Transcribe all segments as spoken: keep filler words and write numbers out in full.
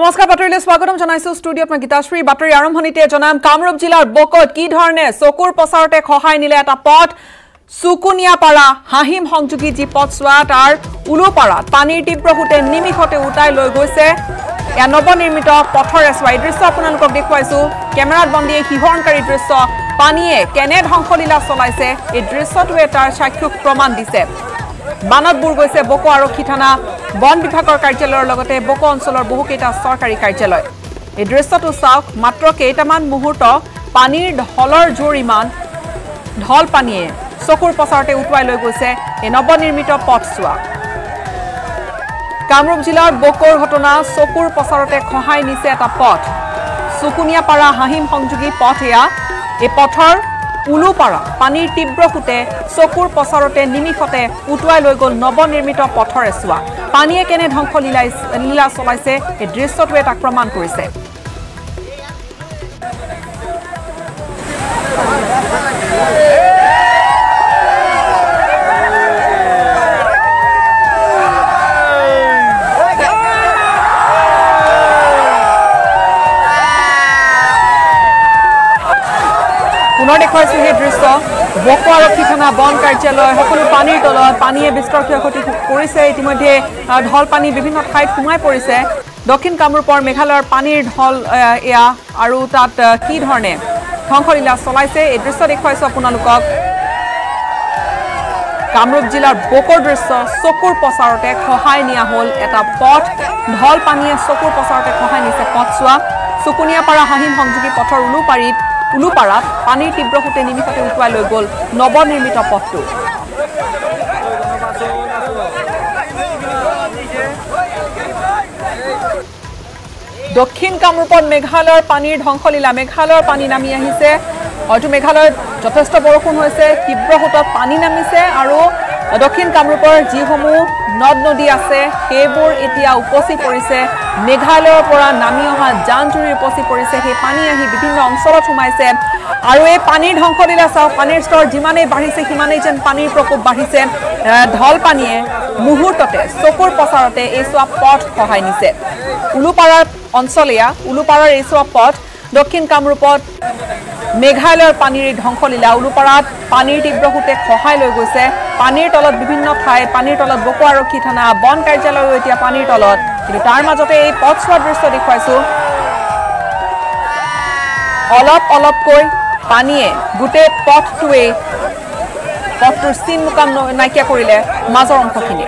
নমস্কাৰ বাতৰিলৈ স্বাগতম জনাইছো ষ্টুডিঅত মই গীতাশ্ৰী বাতৰি আৰম্ভণিতে জনাম কামৰূপ জিলাৰ বকত কি ধৰণে চকুৰ পচাৰতে খহাই নিলে এটা পথ সুকুনিয়াপাৰা হাহিম সংযোগী যি পথছোৱা তাৰ উলুপাৰাত পানীৰ তীব্ৰ সোঁতে নিমিষতে উটাই লৈ গৈছে এয়া নৱনিৰ্মিত পথৰ এছোৱা এই দৃশ্য আপোনালোকক দেখুৱাইছো কেমেৰাত বন্দী শিহৰণকাৰী দৃশ্য পানীয়ে কেনে ধ্বংসলীলা চলাইছে এই দৃশ্যটোৱে তাৰ সাক্ষীক প্ৰমাণ দিছে বানত বুৰ গৈছে বকো আৰক্ষী থানা বন বিভাগৰ কাৰ্যালয়ৰ লগতে বকো অঞ্চলৰ বহুকেইটা চৰকাৰী কাৰ্যালয় এই দৃশ্যটো চাওক মাত্ৰ কেইটামান মুহূৰ্ত পানীৰ ঢলৰ জোৰ ইমান ঢল পানীয়ে চকুৰ পচাৰতে উটুৱাই লৈ গৈছে এই নৱনিৰ্মিত পথছোৱা কামৰূপ জিলাৰ বকোৰ ঘটনা চকুৰ পচাৰতে খহাই নিছে এটা পথ সুকুনিয়াপাৰা হাহিম সংযোগী পথ এয়া এই পথৰ উলুপাৰা পানীৰ তীব্ৰ সোঁতে চকুৰ পচাৰতে নিমিষতে উটুৱাই লৈ গ'ল নৱনিৰ্মিত পথৰ এছোৱা পানীয়ে কেনে ধ্বংস লীলা চলাইছে এই দৃশ্যটোৱে তাক প্ৰমাণ কৰিছে পুনৰ দেখুৱাইছো সেই দৃশ্য বকো আৰক্ষী থানা বন কাৰ্যালয় সকলো পানীৰ তলত পানীয়ে বিস্তৰ ক্ষয়ক্ষতি কৰিছে ইতিমধ্যে ঢল পানী বিভিন্ন ঠাইত সোমাই পৰিছে দক্ষিণ কামৰূপৰ মেঘালয়ৰ পানীৰ ঢল এয়া আৰু তাত কি ধৰণে ধ্বংসলীলা চলাইছে এই দৃশ্য দেখুৱাইছো আপোনালোকক কামৰূপ জিলাৰ বকোৰ দৃশ্য চকুৰ পচাৰতে খহাই নিয়া হ'ল এটা পথ ঢল পানীয়ে চকুৰ পচাৰতে খহাই নিছে পথছোৱা সুকুনিয়াপাৰা হাহিম সংযোগী পথৰ উলুপাৰীত উলুপাৰাত পানীৰ তীব্ৰ সোঁতে নিমিষতে উটুৱাই লৈ গ'ল নৱনিৰ্মিত পথটো দক্ষিণ কামৰূপত মেঘালয়ৰ পানীৰ ধ্বংসলীলা মেঘালয়ৰ পানী নামি আহিছে হয়তো মেঘালয়ত যথেষ্ট বৰষুণ হৈছে তীব্ৰ সোঁতত পানী নামিছে আৰু দক্ষিণ কামৰূপৰ যিসমূহ নদ নদী আছে সেইবোৰ এতিয়া উপচি পৰিছে মেঘালয়ৰ পৰা নামি অহা জান জুৰি উপচি পৰিছে সেই পানী আহি বিভিন্ন অঞ্চলত সোমাইছে আৰু এই পানীৰ ধ্বংসলীলা চাওক পানীৰ স্তৰ যিমানেই বাঢ়িছে সিমানেই যেন পানীৰ প্ৰকোপ বাঢ়িছে ঢল পানীয়ে মুহূৰ্ততে চকুৰ পচাৰতে এই চোৱা পথ খহাই নিছে উলুপাৰাৰ অঞ্চল এয়া উলুপাৰাৰ এই চোৱা পথ দক্ষিণ কামৰূপত মেঘালয়ৰ পানীৰ ধ্বংসলীলা উলুপাৰাত পানীৰ তীব্ৰ সোঁতে খহাই লৈ গৈছে পানীৰ তলত বিভিন্ন ঠাই পানীৰ তলত বকো আৰক্ষী থানা বন কাৰ্যালয়ো এতিয়া পানীৰ তলত কিন্তু তাৰ মাজতে এই পথছোৱাৰ দৃশ্য দেখুৱাইছো অলপ অলপকৈ পানীয়ে গোটেই পথটোৱে পথটোৰ চিন মুকাম নাইকিয়া কৰিলে মাজৰ অংশখিনি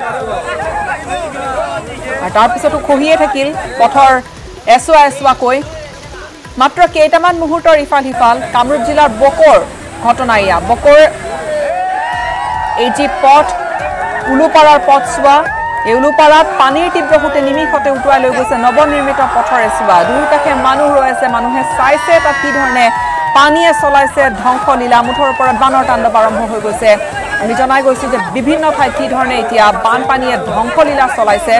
আৰু তাৰপিছতো খহিয়ে থাকিল পথৰ এছোৱা এছোৱাকৈ মাত্ৰ কেইটামান মুহূৰ্তৰ ইফাল সিফাল কামৰূপ জিলাৰ বকোৰ ঘটনা এয়া বকোৰ এই যি পথ উলুপাৰাৰ পথছোৱা এই উলুপাৰাত পানীৰ তীব্ৰ সোঁতে নিমিষতে উটুৱাই লৈ গৈছে নৱনিৰ্মিত পথৰ এছোৱা দুয়োকাষে মানুহ ৰৈ আছে মানুহে চাইছে তাত কি ধৰণে পানীয়ে চলাইছে ধ্বংসলীলা মুঠৰ ওপৰত বানৰ তাণ্ডৱ আৰম্ভ হৈ গৈছে আমি জনাই গৈছো যে বিভিন্ন ঠাইত কি ধৰণে এতিয়া বানপানীয়ে ধ্বংসলীলা চলাইছে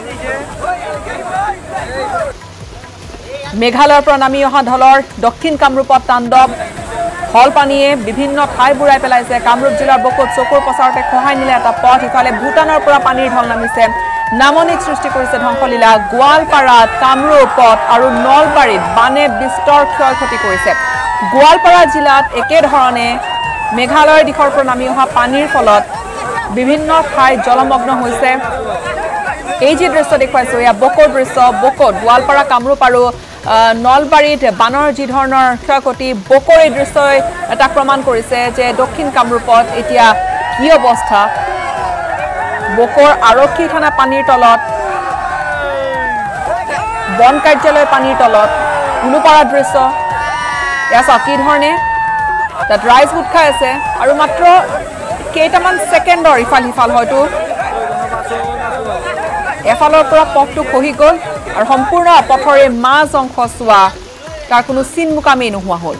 মেঘালয়ৰ পৰা নামি অহা ঢলৰ দক্ষিণ কামৰূপত তাণ্ডৱ ঢল পানীয়ে বিভিন্ন ঠাই বুৰাই পেলাইছে কামৰূপ জিলাৰ বকোত চকুৰ পচাৰতে খহাই নিলে এটা পথ ইফালে ভূটানৰ পৰা পানীৰ ঢল নামিছে নামনিত সৃষ্টি কৰিছে ধ্বংসলীলা গোৱালপাৰাত কামৰূপত আৰু নলবাৰীত বানে বিস্তৰ ক্ষয়ক্ষতি কৰিছে গোৱালপাৰা জিলাত একেধৰণে মেঘালয়ৰ দিশৰ পৰা নামি অহা পানীৰ ফলত বিভিন্ন ঠাই জলমগ্ন হৈছে এই যি দৃশ্য দেখুৱাইছো এয়া বকোৰ দৃশ্য বকোত গোৱালপাৰা কামৰূপ আৰু নলবাৰীত বানৰ যি ধৰণৰ ক্ষয়ক্ষতি বকোৰ এই দৃশ্যই এটা প্ৰমাণ কৰিছে যে দক্ষিণ কামৰূপত এতিয়া কি অৱস্থা বকোৰ আৰক্ষী থানা পানীৰ তলত বন কাৰ্যালয় পানীৰ তলত উলুপাৰাৰ দৃশ্য এয়া চাওক কি ধৰণে তাত ৰাইজ গোট খাই আছে আৰু মাত্ৰ কেইটামান ছেকেণ্ডৰ ইফাল সিফাল হয়তো এফালৰ পৰা পথটো খহি গ'ল আৰু সম্পূৰ্ণ পথৰে মাজ অংশ চোৱা তাৰ কোনো চিন মুকামেই নোহোৱা হ'ল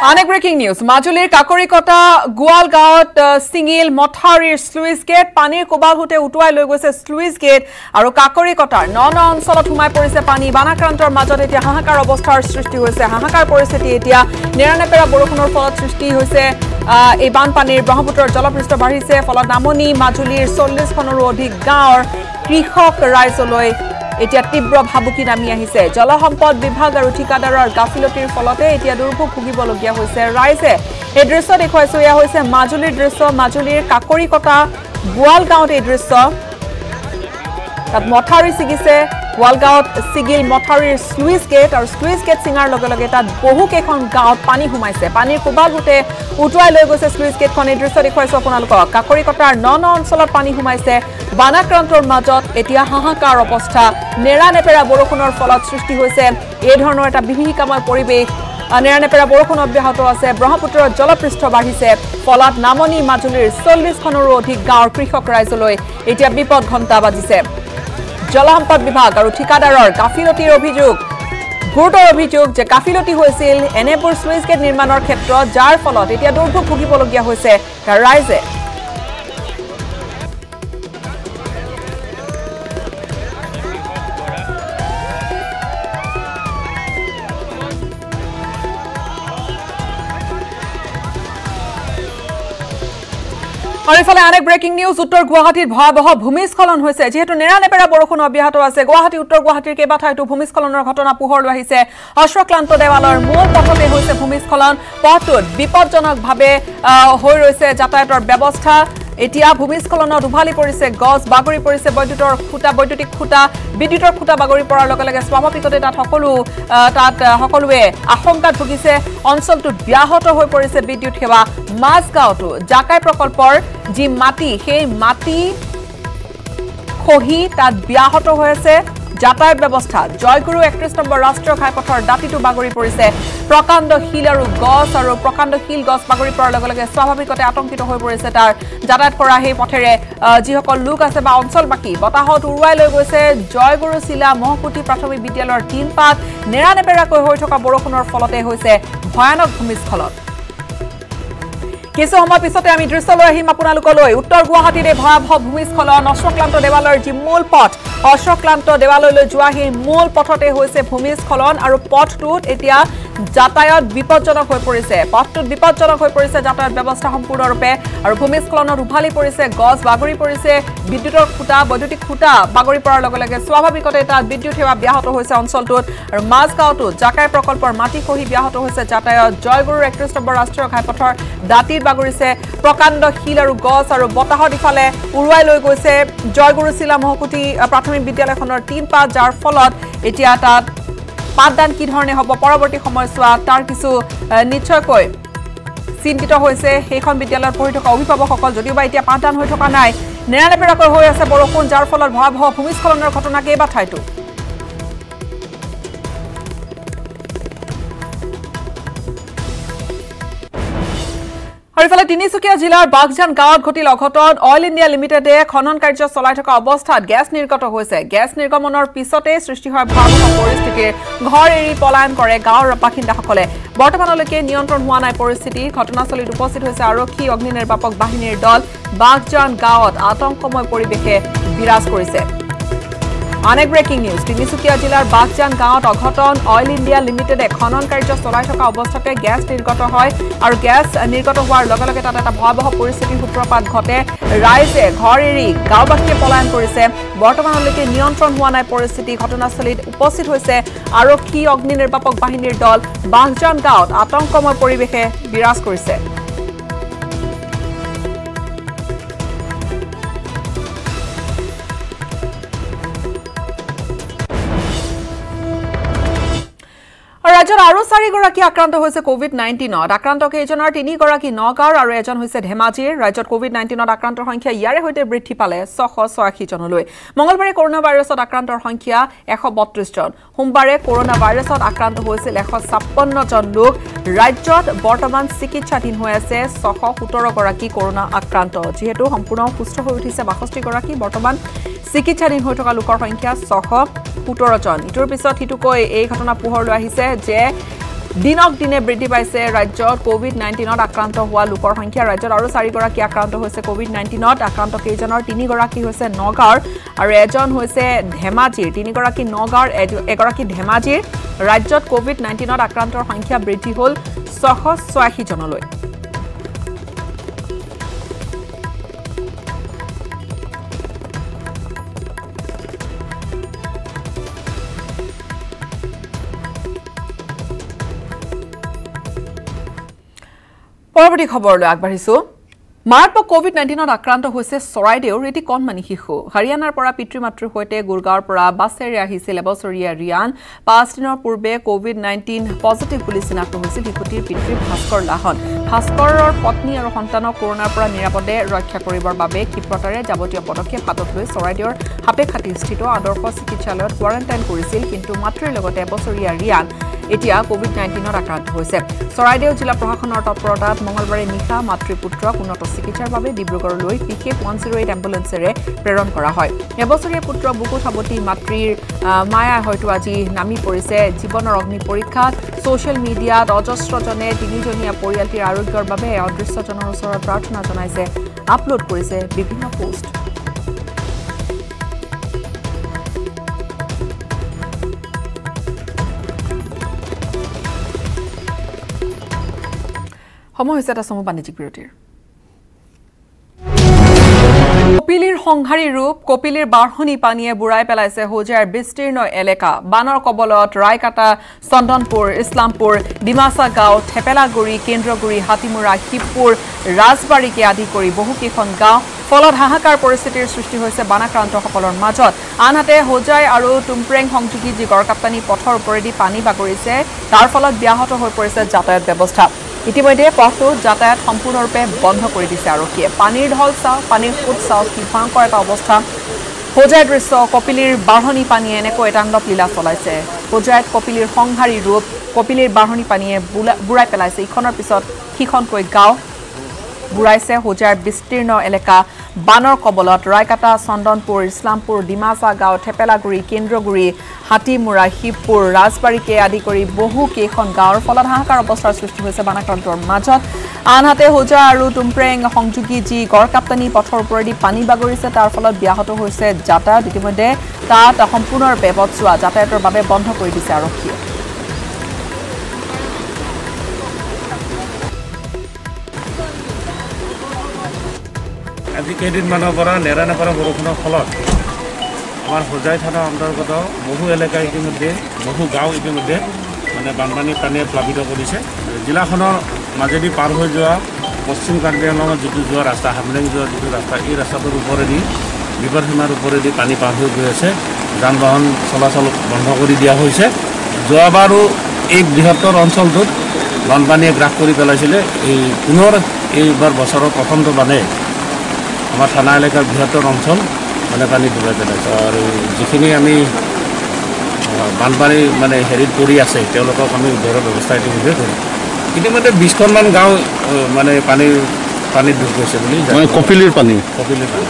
অনেক ব্রেকিং নিউজ মাজুলীৰ কাকৰিকটা গোৱাল গাঁৱত সিঙ্গিল মথাউৰিৰ স্লুইচ গেট পানীৰ কোবাল হুতে উটুৱাই লৈ গৈছে স্লুইচ গেট আৰু কাকৰিকটাৰ ন ন অঞ্চলত হুমাই পৰিছে পানী বানাক্ৰান্তৰ মাজত এতিয়া হাহাকাৰ অৱস্থাৰ সৃষ্টি হৈছে হাহাকাৰ পৰিস্থিতি এতিয়া নেৰানেপেৰা বৰষুণৰ ফলত সৃষ্টি হৈছে এই বানপানীৰ ব্ৰহ্মপুত্ৰৰ জলপৃষ্ঠ বাঢ়িছে ফলত নামনি মাজুলীৰ চল্লিশ খনৰো অধিক গাঁৱৰ কৃষক ৰাইজলৈ এতিয়া তীব্ৰ ভাবুকি নামি আহিছে জলসম্পদ বিভাগ আৰু ঠিকাদাৰৰ গাফিলতিৰ ফলতে এতিয়া দুৰ্ভোগ ভুগিবলগীয়া হৈছে ৰাইজে এই দৃশ্য দেখুৱাইছো এয়া হৈছে মাজুলীৰ দৃশ্য মাজুলীৰ কাকৰিকটা গোৱাল গাঁৱত এই দৃশ্য তাত মথাউৰি ছিগিছে গোৱাল গাঁৱত ছিগিল মথাউৰিৰ স্লুইচ গেট আৰু স্লুইচ গেট ছিঙাৰ লগে লগে তাত বহু কেইখন গাঁৱত পানী সোমাইছে পানীৰ কোবাল হুতে উটুৱাই লৈ গৈছে স্লুইচ গেটখন এই দৃশ্য দেখুৱাইছো আপোনালোকক কাকৰিকটাৰ ন ন অঞ্চলত পানী সোমাইছে বানাক্ৰান্তৰ মাজত এতিয়া হাহাকাৰ অৱস্থা নেৰানেপেৰা বৰষুণৰ ফলত সৃষ্টি হৈছে এই ধৰণৰ এটা বিভীষিকাময় পৰিৱেশ নেৰানেপেৰা বৰষুণ অব্যাহত আছে ব্ৰহ্মপুত্ৰৰ জলপৃষ্ঠ বাঢ়িছে ফলত নামনি মাজুলীৰ চল্লিশ খনৰো অধিক গাঁৱৰ কৃষক ৰাইজলৈ এতিয়া বিপদ ঘণ্টা বাজিছে জলসম্পদ বিভাগ আৰু ঠিকাদাৰৰ গাফিলতিৰ অভিযোগ গুৰুতৰ অভিযোগ যে গাফিলতি হৈছিল এনেবোৰ স্লুইচ গেট নিৰ্মাণৰ ক্ষেত্ৰত যাৰ ফলত এতিয়া দুৰ্ভোগ ভুগিবলগীয়া হৈছে ৰাইজে আৰু ইফালে আনেক ব্ৰেকিং নিউজ উত্তৰ গুৱাহাটীত ভয়াবহ ভূমিস্খলন হৈছে যেহেতু নেৰানেপেৰা বৰষুণ অব্যাহত আছে গুৱাহাটী উত্তৰ গুৱাহাটীৰ কেইবা ঠাইতো ভূমিস্খলনৰ ঘটনা পোহৰলৈ আহিছে অশ্বক্লান্ত দেৱালৰ মূল পথতে হৈছে ভূমিস্খলন পথটোত বিপদজনকভাৱে হৈ ৰৈছে যাতায়াতৰ ব্যৱস্থা এতিয়া ভূমিস্খলনত উভালি পৰিছে গছ বাগৰি পৰিছে বৈদ্যুতৰ খুঁটা বৈদ্যুতিক খুঁটা বিদ্যুতৰ খুঁটা বাগৰি পৰাৰ লগে লগে স্বাভাৱিকতে তাত সকলো তাত সকলোৱে আশংকাত ভুগিছে অঞ্চলটোত ব্যাহত হৈ পৰিছে বিদ্যুৎ সেৱা মাজগাঁৱতো জাকাই প্ৰকল্পৰ যি মাটি সেই মাটি খহি তাত ব্যাহত হৈ আছে যাতায়াত ব্যৱস্থা জয়গুৰু একত্ৰিশ নম্বৰ ৰাষ্ট্ৰীয় ঘাইপথৰ দাঁতিটো বাগৰি পৰিছে প্ৰকাণ্ড শিল আৰু গছ আৰু প্ৰকাণ্ড শিল গছ বাগৰি পৰাৰ লগে লগে স্বাভাৱিকতে আতংকিত হৈ পৰিছে তাৰ যাতায়াত কৰা সেই পথেৰে যিসকল লোক আছে বা অঞ্চলবাসী বতাহত উৰুৱাই লৈ গৈছে জয়গুৰু চিলা মহকুটি প্ৰাথমিক বিদ্যালয়ৰ তিন পাত নেৰানেপেৰাকৈ হৈ থকা বৰষুণৰ ফলতে হৈছে ভয়ানক ভূমিস্খলন কিছু সময় পিছতে আমি দৃশ্য লৈ আহিম আপোনালোকলৈ উত্তৰ গুৱাহাটীৰ ভয়াবহ ভূমিস্খলন অশ্বক্লান্ত দেৱালয়ৰ যি মূল পথ অশ্বক্লান্ত দেৱালয়লৈ যোৱা সেই মূল পথতে হৈছে ভূমিস্খলন আৰু পথটোত এতিয়া যাতায়াত বিপদজনক হৈ পৰিছে পথটোত বিপদজনক হৈ পৰিছে যাতায়াত ব্যৱস্থা সম্পূৰ্ণৰূপে আৰু ভূমিস্খলনত উভালি পৰিছে গছ বাগৰি পৰিছে বিদ্যুতৰ খুঁটা বৈদ্যুতিক খুঁটা বাগৰি পৰাৰ লগে লগে স্বাভাৱিকতে তাত বিদ্যুৎ সেৱা ব্যাহত হৈছে অঞ্চলটোত আৰু মাজগাঁৱতো জাকাই প্ৰকল্পৰ মাটি খহি ব্যাহত হৈছে যাতায়াত জয়গুৰুৰ একত্ৰিশ নম্বৰ ৰাষ্ট্ৰীয় ঘাইপথৰ দাঁতিত বাগৰিছে প্ৰকাণ্ড শিল আৰু গছ আৰু বতাহত ইফালে উৰুৱাই লৈ গৈছে জয়গুৰু চিলা মহকুটি প্ৰাথমিক বিদ্যালয়খনৰ তিন পাত যাৰ ফলত এতিয়া তাত পাঠদান কি ধৰণে হ'ব পৰৱৰ্তী সময়ছোৱাত তাৰ কিছু নিশ্চয়কৈ চিন্তিত হৈছে সেইখন বিদ্যালয়ত পঢ়ি থকা অভিভাৱকসকল যদিওবা এতিয়া পাঠদান হৈ থকা নাই নেৰানেপেৰাকৈ হৈ আছে বৰষুণ যাৰ ফলত ভয়াবহ ভূমিস্খলনৰ ঘটনা কেইবা ঠাইতো আৰু ইফালে তিনিচুকীয়া জিলাৰ বাগজান গাঁৱত ঘটিল অঘটন অইল ইণ্ডিয়া লিমিটেডে খনন কাৰ্য চলাই থকা অৱস্থাত গেছ নিৰ্গত হৈছে গেছ নিৰ্গমনৰ পিছতে সৃষ্টি হয় ভয়াবহ পৰিস্থিতিৰ ঘৰ এৰি পলায়ন কৰে গাঁৱৰ বাসিন্দাসকলে বৰ্তমানলৈকে নিয়ন্ত্ৰণ হোৱা নাই পৰিস্থিতি ঘটনাস্থলীত উপস্থিত হৈছে আৰক্ষী অগ্নি নিৰ্বাপক বাহিনীৰ দল বাগজান গাঁৱত আতংকময় পৰিৱেশে বিৰাজ কৰিছে আনেক ব্ৰেকিং নিউজ তিনিচুকীয়া জিলাৰ বাগজান গাঁৱত অঘটন অইল ইণ্ডিয়া লিমিটেডে খনন কাৰ্য চলাই থকা অৱস্থাতে গেছ নিৰ্গত হয় আৰু গেছ নিৰ্গত হোৱাৰ লগে লগে তাত এটা ভয়াবহ পৰিস্থিতিৰ সূত্ৰপাত ঘটে ৰাইজে ঘৰ এৰি গাঁওবাসীয়ে পলায়ন কৰিছে বৰ্তমানলৈকে নিয়ন্ত্ৰণ হোৱা নাই পৰিস্থিতি ঘটনাস্থলীত উপস্থিত হৈছে আৰক্ষী অগ্নি নিৰ্বাপক বাহিনীৰ দল বাগজান গাঁৱত আতংকময় পৰিৱেশে বিৰাজ কৰিছে ৰাজ্যৰ আৰু চাৰিগৰাকী আক্ৰান্ত হৈছে কোভিড নাইণ্টিনত আক্ৰান্ত কেইজনৰ তিনিগৰাকী নগাঁৱৰ আৰু এজন হৈছে ধেমাজিৰ ৰাজ্যত কোভিড নাইণ্টিনত আক্ৰান্তৰ সংখ্যা ইয়াৰে সৈতে বৃদ্ধি পালে ছশ ছয়াশী জনলৈ মঙলবাৰে কৰোনা ভাইৰাছত আক্ৰান্তৰ সংখ্যা এশ বত্ৰিশ জন সোমবাৰে কৰোনা ভাইৰাছত আক্ৰান্ত হৈছিল এশ ছাপন্ন জন লোক ৰাজ্যত বৰ্তমান চিকিৎসাধীন হৈ আছে ছশ সোতৰ গৰাকী কৰোনা আক্ৰান্ত যেহেতু সম্পূৰ্ণ সুস্থ হৈ উঠিছে বাষষ্ঠি গৰাকী বৰ্তমান চিকিৎসাধীন হৈ থকা লোকৰ সংখ্যা ছশ সোতৰ জন ইটোৰ পিছত হিটুকৈ এই ঘটনা পোহৰলৈ আহিছে যে দিনক দিনে বৃদ্ধি পাইছে ৰাজ্যত কোভিড নাইণ্টিনত আক্ৰান্ত হোৱা লোকৰ সংখ্যা ৰাজ্যত আৰু চাৰিগৰাকী আক্ৰান্ত হৈছে কোভিড নাইণ্টিনত আক্ৰান্ত কেইজনৰ তিনিগৰাকী হৈছে নগাঁৱৰ আৰু এজন হৈছে ধেমাজিৰ তিনিগৰাকী নগাঁৱৰ এগৰাকী ধেমাজিৰ ৰাজ্যত কোভিড নাইণ্টিনত আক্ৰান্তৰ সংখ্যা বৃদ্ধি হ'ল ছশ ছয়াশী জনলৈ পৰৱৰ্তী খবৰলৈ আগবাঢ়িছো মাৰাত্মক কোভিড নাইণ্টিনত আক্ৰান্ত হৈছে চৰাইদেউৰ এটি কণমানি শিশু হাৰিয়ানাৰ পৰা পিতৃ মাতৃৰ সৈতে গুৰগাঁৱৰ পৰা বাছেৰে আহিছিল এবছৰীয়া ৰিয়ান পাঁচ দিনৰ পূৰ্বে কোভিড নাইণ্টিন পজিটিভ বুলি চিনাক্ত হৈছিল শিশুটিৰ পিতৃ ভাস্কৰ লাহন ভাস্কৰৰ পত্নী আৰু সন্তানক কৰোনাৰ পৰা নিৰাপদে ৰক্ষা কৰিবৰ বাবে ক্ষিপ্ৰতাৰে যাৱতীয় পদক্ষেপ হাতত লৈ চৰাইদেউৰ হাপেখাটিস্থিত আদৰ্শ চিকিৎসালয়ত কোৱাৰেণ্টাইন কৰিছিল কিন্তু মাতৃৰ লগতে এবছৰীয়া ৰিয়ান এতিয়া কোভিড নাইণ্টিনত আক্ৰান্ত হৈছে চৰাইদেউ জিলা প্ৰশাসনৰ তৎপৰতাত মঙলবাৰে নিশা মাতৃ পুত্ৰক উন্নত চিকিৎসাৰ বাবে ডিব্ৰুগড়লৈ বিশেষ ওৱান জিৰ' এইট এম্বুলেন্সেৰে প্ৰেৰণ কৰা হয় এবছৰীয়া পুত্ৰ বুকুত সাৱটি মাতৃৰ মায়া হয়তো আজি নামি পৰিছে জীৱনৰ অগ্নি পৰীক্ষাত ছ'চিয়েল মিডিয়াত অজস্ৰজনে তিনিজনীয়া পৰিয়ালটিৰ আৰোগ্যৰ বাবে অদৃশ্যজনৰ ওচৰত প্ৰাৰ্থনা জনাইছে আপলোড কৰিছে বিভিন্ন পোষ্ট সময় হৈছে এটা চমু বাণিজ্যিক বিৰতিৰ কপিলীৰ সংহাৰী ৰূপ কপিলীৰ বাঢ়নি পানীয়ে বুঢ়াই পেলাইছে হোজাইৰ বিস্তীৰ্ণ এলেকা বানৰ কবলত ৰায়কাটা চন্দনপুৰ ইছলামপুৰ ডিমাচা গাঁও থেপেলাগুৰি কেন্দ্ৰগুৰি হাতীমুৰা শিৱপুৰ ৰাজবাৰীকে আদি কৰি বহুকেইখন গাঁও ফলত হাহাকাৰ পৰিস্থিতিৰ সৃষ্টি হৈছে বানাক্ৰান্তসকলৰ মাজত আনহাতে হোজাই আৰু টুমপ্ৰেং সংযোগী যি গড়কাপ্তানি পথৰ ওপৰেদি পানী বাগৰিছে তাৰ ফলত ব্যাহত হৈ পৰিছে যাতায়াত ব্যৱস্থা ইতিমধ্যে পথটো যাতায়াত সম্পূৰ্ণৰূপে বন্ধ কৰি দিছে আৰক্ষীয়ে পানীৰ ঢল চাওক পানীৰ ফুট চাওক কি ভয়ংকৰ এটা অৱস্থা হোজাইৰ দৃশ্য কপিলীৰ বাঢ়নি পানীয়ে এনেকৈ তাণ্ডৱ লীলা চলাইছে হোজাইত কপিলীৰ সংহাৰী ৰূপ কপিলীৰ বাঢ়নি পানীয়ে বুঢ়াই পেলাইছে ইখনৰ পিছত সিখনকৈ গাঁও বুঢ়াইছে হোজাইৰ বিস্তীৰ্ণ এলেকা বানৰ কবলত ৰায়কাটা চন্দনপুৰ ইছলামপুৰ ডিমাচা গাঁও থেপেলাগুৰি কেন্দ্ৰগুৰি হাতীমুৰা শিৱপুৰ ৰাজবাৰীকে আদি কৰি বহু কেইখন গাঁৱৰ ফলত হাহাকাৰ অৱস্থাৰ সৃষ্টি হৈছে বানাক্ৰান্তৰ মাজত আনহাতে হোজা আৰু টুমপ্ৰেং সংযোগী যি গড়কাপ্তানি পথৰ ওপৰেদি পানী বাগৰিছে তাৰ ফলত ব্যাহত হৈছে যাতায়াত ইতিমধ্যে তাত সম্পূৰ্ণৰূপে পথছোৱা যাতায়াতৰ বাবে বন্ধ কৰি দিছে আৰক্ষীয়ে আজি কেইদিনমানৰ পৰা নেৰানেপেৰা বৰষুণৰ ফলত আমাৰ হোজাই থানাৰ অন্তৰ্গত বহু এলেকা ইতিমধ্যে বহু গাঁও ইতিমধ্যে মানে বানপানী পানীয়ে প্লাবিত কৰিছে জিলাখনৰ মাজেদি পাৰ হৈ যোৱা পশ্চিম কাৰ্বি আংলঙত যিটো যোৱা ৰাস্তা হামলেং যোৱা যিটো ৰাস্তা এই ৰাস্তাটোৰ ওপৰেদি বিপদসীমাৰ ওপৰেদি পানী পাৰ হৈ গৈ আছে যান বাহন চলাচল বন্ধ কৰি দিয়া হৈছে যোৱাবাৰো এই বৃহত্তৰ অঞ্চলটোত বানপানীয়ে গ্ৰাস কৰি পেলাইছিলে এই পুনৰ এইবাৰ বছৰৰ প্ৰথমটো বানে আমাৰ থানা এলেকাৰ বৃহত্তৰ অঞ্চল মানে পানী ডুবাই পেলাইছে আৰু যিখিনি আমি বানপানী মানে হেৰিত পৰি আছে তেওঁলোকক আমি উদ্ধাৰৰ ব্যৱস্থা ইতিমধ্যে কৰিম ইতিমধ্যে বিছখনমান গাঁও মানে পানীৰ পানীত ডুব গৈছে বুলি কপিলীৰ পানী কপিলীৰ পানী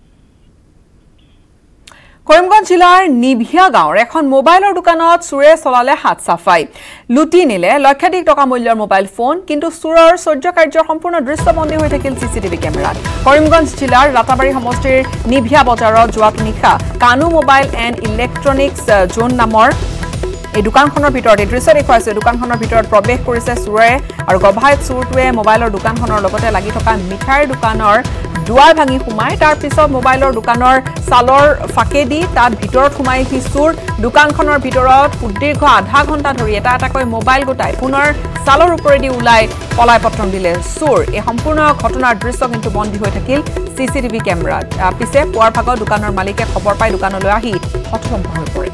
কৰিমগঞ্জ জিলাৰ নিভিয়া গাঁৱৰ এখন মোবাইলৰ দোকানত চুৰে চলালে হাত চাফাই লুটি নিলে লক্ষাধিক টকা মূল্যৰ মোবাইল ফোন কিন্তু চুৰৰ চৰ্য কাৰ্যৰ সম্পূৰ্ণ দৃশ্যবন্দী হৈ থাকিল চিচিটিভি কেমেৰাত কৰিমগঞ্জ জিলাৰ ৰাতাবাৰী সমষ্টিৰ নিভিয়া বজাৰত যোৱা নিশা Kanu mobile and electronics zone নামৰ এই দোকানখনৰ ভিতৰত এই দৃশ্য দেখুৱাইছে দোকানখনৰ ভিতৰত প্ৰৱেশ কৰিছে চুৰে আৰু গভাই চুৰটোৱে মোবাইলৰ দোকানখনৰ লগতে লাগি থকা মিঠাইৰ দোকানৰ দুৱাৰ ভাঙি সোমাই তাৰ পিছত মোবাইলৰ দোকানৰ চালৰ ফাকেদি তাত ভিতৰত সোমাই সি চুৰ দোকানখনৰ ভিতৰত সুদীৰ্ঘ আধা ঘণ্টা ধৰি এটা এটাকৈ মোবাইল গোটাই পুনৰ চালৰ ওপৰেদি ওলাই পলাই পত্ৰম দিলে চুৰ এই সম্পূৰ্ণ ঘটনাৰ দৃশ্য কিন্তু বন্দী হৈ থাকিল চিচিটিভি কেমেৰাত পিছে পুৱাৰ ভাগত দোকানৰ মালিকে খবৰ পাই দোকানলৈ আহি হতভম্ব হৈ পৰে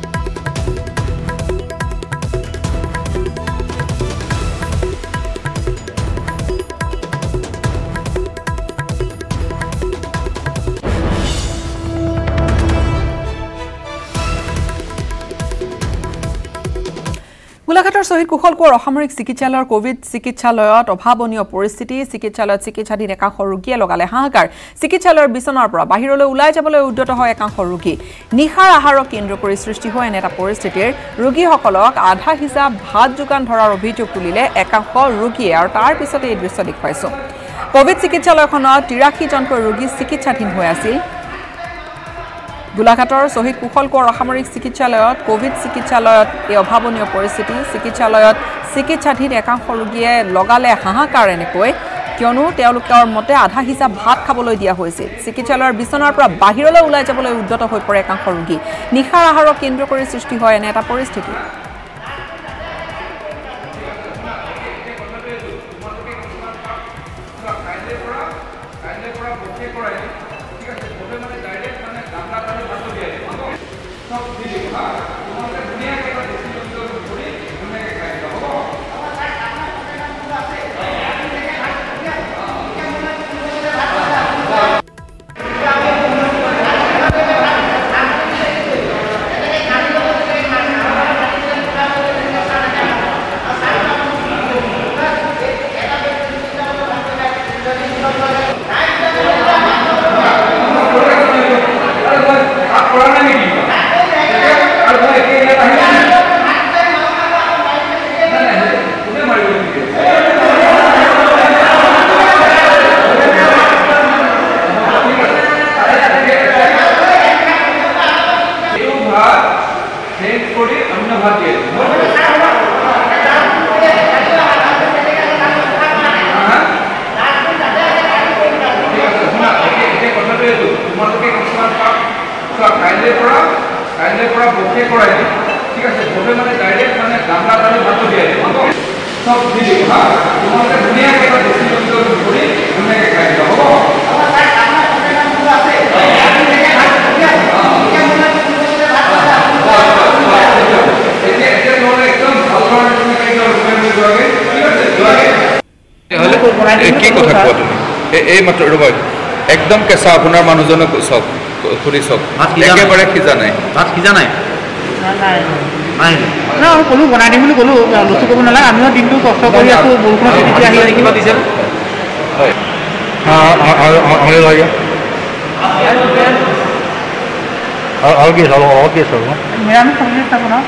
গোলাঘাটৰ শহীদ কুশল কোঁৱৰ অসামৰিক চিকিৎসালয়ৰ কোভিড চিকিৎসালয়ত অভাৱনীয় পৰিস্থিতি চিকিৎসালয়ত চিকিৎসাধীন একাংশ ৰোগীয়ে লগালে হাহাকাৰ চিকিৎসালয়ৰ বিচনাৰ পৰা বাহিৰলৈ ওলাই যাবলৈ উদ্যত হয় একাংশ ৰোগী নিশাৰ আহাৰক কেন্দ্ৰ কৰি সৃষ্টি হয় এনে এটা পৰিস্থিতিৰ ৰোগীসকলক আধা হিচাপ ভাত যোগান ধৰাৰ অভিযোগ তুলিলে একাংশ ৰোগীয়ে আৰু তাৰ পিছতে এই দৃশ্য দেখুৱাইছো কোভিড চিকিৎসালয়খনত তিৰাশী জনকৈ ৰোগী চিকিৎসাধীন হৈ আছিল গোলাঘাটৰ শহীদ কুশল কোঁৱৰ অসামৰিক চিকিৎসালয়ত কোভিড চিকিৎসালয়ত এই অভাৱনীয় পৰিস্থিতি চিকিৎসালয়ত চিকিৎসাধীন একাংশ ৰোগীয়ে লগালে হাহাকাৰ এনেকৈ কিয়নো তেওঁলোকৰ মতে আধা হিচাপ ভাত খাবলৈ দিয়া হৈছিল চিকিৎসালয়ৰ বিচনাৰ পৰা বাহিৰলৈ ওলাই যাবলৈ উদ্যত হৈ পৰে একাংশ ৰোগী নিশাৰ আহাৰক কেন্দ্ৰ কৰি সৃষ্টি হয় এনে এটা পৰিস্থিতি একদম কেঁচা আপোনাৰ মানুহজনক চক খুৰি চক একেবাৰে সিজা নাই ভাত সিজা নাই ক'লো বনাই দিম বুলি ক'লো লুচি কৰিব নালাগে আমিও দিনটো কষ্ট কৰি আছো বৰষুণ আহি কিবা দিছে হয় আৰু কি চাব আৰু কি চাব নিৰামিষ চব্জি চাব ন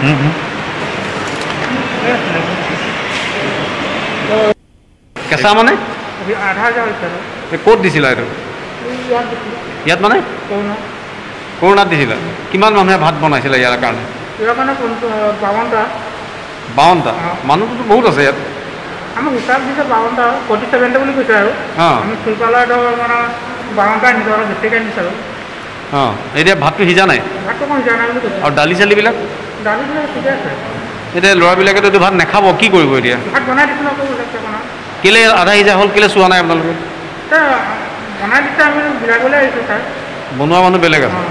কেঁচা মানে আধা হাজাৰ হৈছে ক'ত দিছিলা এইটো ইয়াত মানে কৰোণাত দিছিলা কিমান মানুহে ভাত বনাইছিলে ইয়াৰ কাৰণে ইয়াৰ কাৰণে বাৱনটা বাৱনটা মানুহটোতো বহুত আছে ইয়াত আমাক হিচাপ দিছে বাৱনটা ফৰ্টি ছেভেনটা বুলি কৈছে আৰু আমি ফুলপালাৰ মানে বাৱনটা নিজৰ বেছিকৈ আনিছে আৰু অঁ এতিয়া ভাতটো সিজা নাই ভাতটো অকণ সিজা নাই বুলি কৈছে আৰু দালি চালিবিলাক দালিবিলাক ঠিকে আছে এতিয়া ল'ৰাবিলাকেতো এইটো ভাত নাখাব কি কৰিব এতিয়া ভাত বনাই দিছিলোঁ আকৌ বনাই কেলৈ আধা সিজা হ'ল কেলৈ চোৱা নাই আপোনালোকে বনাই দিছে আমি বিলাবলৈ আহিছোঁ ছাৰ বনোৱা মানুহ বেলেগ আছে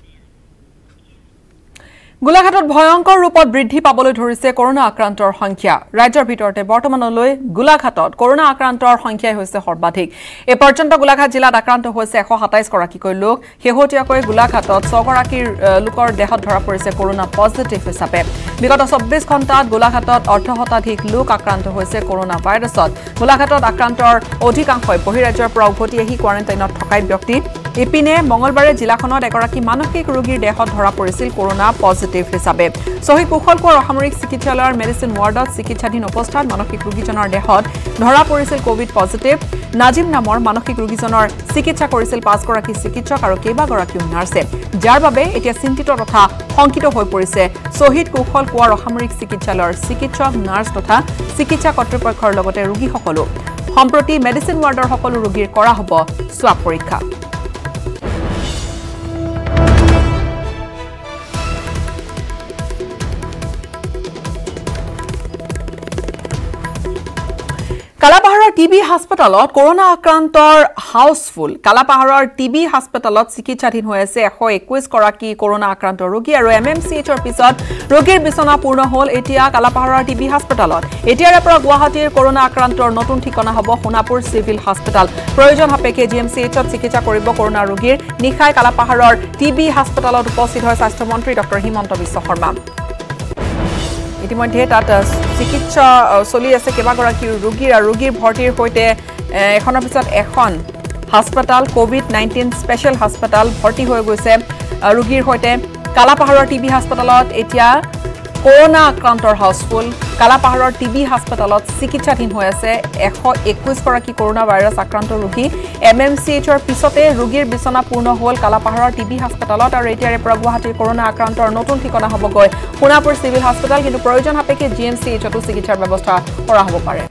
গোলাঘাটত ভয়ংকৰ ৰূপত বৃদ্ধি পাবলৈ ধৰিছে কৰোনা আক্ৰান্তৰ সংখ্যা ৰাজ্যৰ ভিতৰতে বৰ্তমানলৈ গোলাঘাটত কৰোনা আক্ৰান্তৰ সংখ্যাই হৈছে সৰ্বাধিক এই পৰ্যন্ত গোলাঘাট জিলাত আক্ৰান্ত হৈছে এশ সাতাইছ গৰাকীকৈ লোক শেহতীয়াকৈ গোলাঘাটত ছগৰাকীৰ লোকৰ দেহত ধৰা পৰিছে কৰোনা পজিটিভ হিচাপে বিগত চৌব্বিছ ঘণ্টাত গোলাঘাটত অৰ্ধ শতাধিক লোক আক্ৰান্ত হৈছে কৰোনা ভাইৰাছত গোলাঘাটত আক্ৰান্তৰ অধিকাংশই বহিৰাজ্যৰ পৰা উভতি আহি কোৱাৰেণ্টাইনত থকাই ব্যক্তি ইপিনে মঙলবাৰে জিলাখনত এগৰাকী মানসিক ৰোগীৰ দেহত ধৰা পৰিছিল কৰোনা পজিটিভ হিচাপে শহীদ কুশল কোঁৱৰ অসামৰিক চিকিৎসালয়ৰ মেডিচিন ৱাৰ্ডত চিকিৎসাধীন অৱস্থাত মানসিক ৰোগীজনৰ দেহত ধৰা পৰিছিল কোভিড পজিটিভ নাজিম নামৰ মানসিক ৰোগীজনৰ চিকিৎসা কৰিছিল পাঁচগৰাকী চিকিৎসক আৰু কেইবাগৰাকীও নাৰ্ছে যাৰ বাবে এতিয়া চিন্তিত তথা শংকিত হৈ পৰিছে শহীদ কুশল কোঁৱৰ অসামৰিক চিকিৎসালয়ৰ চিকিৎসক নাৰ্ছ তথা চিকিৎসা কৰ্তৃপক্ষৰ লগতে ৰোগীসকলো সম্প্ৰতি মেডিচিন ৱাৰ্ডৰ সকলো ৰোগীৰ কৰা হ'ব স্বাব পৰীক্ষা কালাপাহাৰৰ টিবি হাস্পতালত কৰোনা আক্ৰান্তৰ হাউসফুল কালাপাহাৰৰ টিবি হাস্পতালত চিকিৎসাধীন হৈ আছে এশ একৈশ গৰাকী কৰোনা আক্ৰান্ত ৰোগী আৰু এমএমচিএইচৰ পিছত ৰোগীৰ বিচনা পূৰ্ণ হ'ল এতিয়া কালাপাহাৰৰ টিবি হাস্পতালত এতিয়াৰে পৰা গুৱাহাটীৰ কৰোনা আক্ৰান্তৰ নতুন ঠিকনা হ'ব সোণাপুৰ চিভিল হাস্পতাল প্ৰয়োজন সাপেক্ষে জিএমচিএইচত চিকিৎসা কৰিব কৰোনা ৰোগীৰ নিশাই কালাপাহাৰৰ টিবি হাস্পতালত উপস্থিত হয় স্বাস্থ্য মন্ত্ৰী ডক্টৰ হিমন্ত বিশ্ব শৰ্মা ইতিমধ্যে তাত চিকিৎসা চলি আছে কেইবাগৰাকী ৰোগীৰ আৰু ৰোগীৰ ভৰ্তিৰ সৈতে এখনৰ পিছত এখন হাস্পতাল কোভিড নাইনটিন স্পেশাল হাস্পতাল ভৰ্তি হৈ গৈছে ৰোগীৰ সৈতে কালাপাহাৰৰ টিবি হাস্পতালত এতিয়া কৰোনা আক্ৰান্তৰ হাউসফুল কালাপাহাৰৰ টিবি হাস্পতালত চিকিৎসাধীন হৈ আছে এশ একৈশ গৰাকী কৰোনা ভাইৰাছ আক্ৰান্ত ৰোগী এম এম চি এইচৰ পিছতে ৰোগীৰ বিচনা পূৰ্ণ হ'ল কালাপাহাৰৰ টিবি হাস্পতালত আৰু এতিয়াৰে পৰা গুৱাহাটীৰ কৰোনা আক্ৰান্তৰ নতুন ঠিকনা হ'বগৈ সোণাপুৰ চিভিল হাস্পতাল কিন্তু প্ৰয়োজন সাপেক্ষে জি এম চি এইচতো চিকিৎসাৰ ব্যৱস্থা কৰা হ'ব পাৰে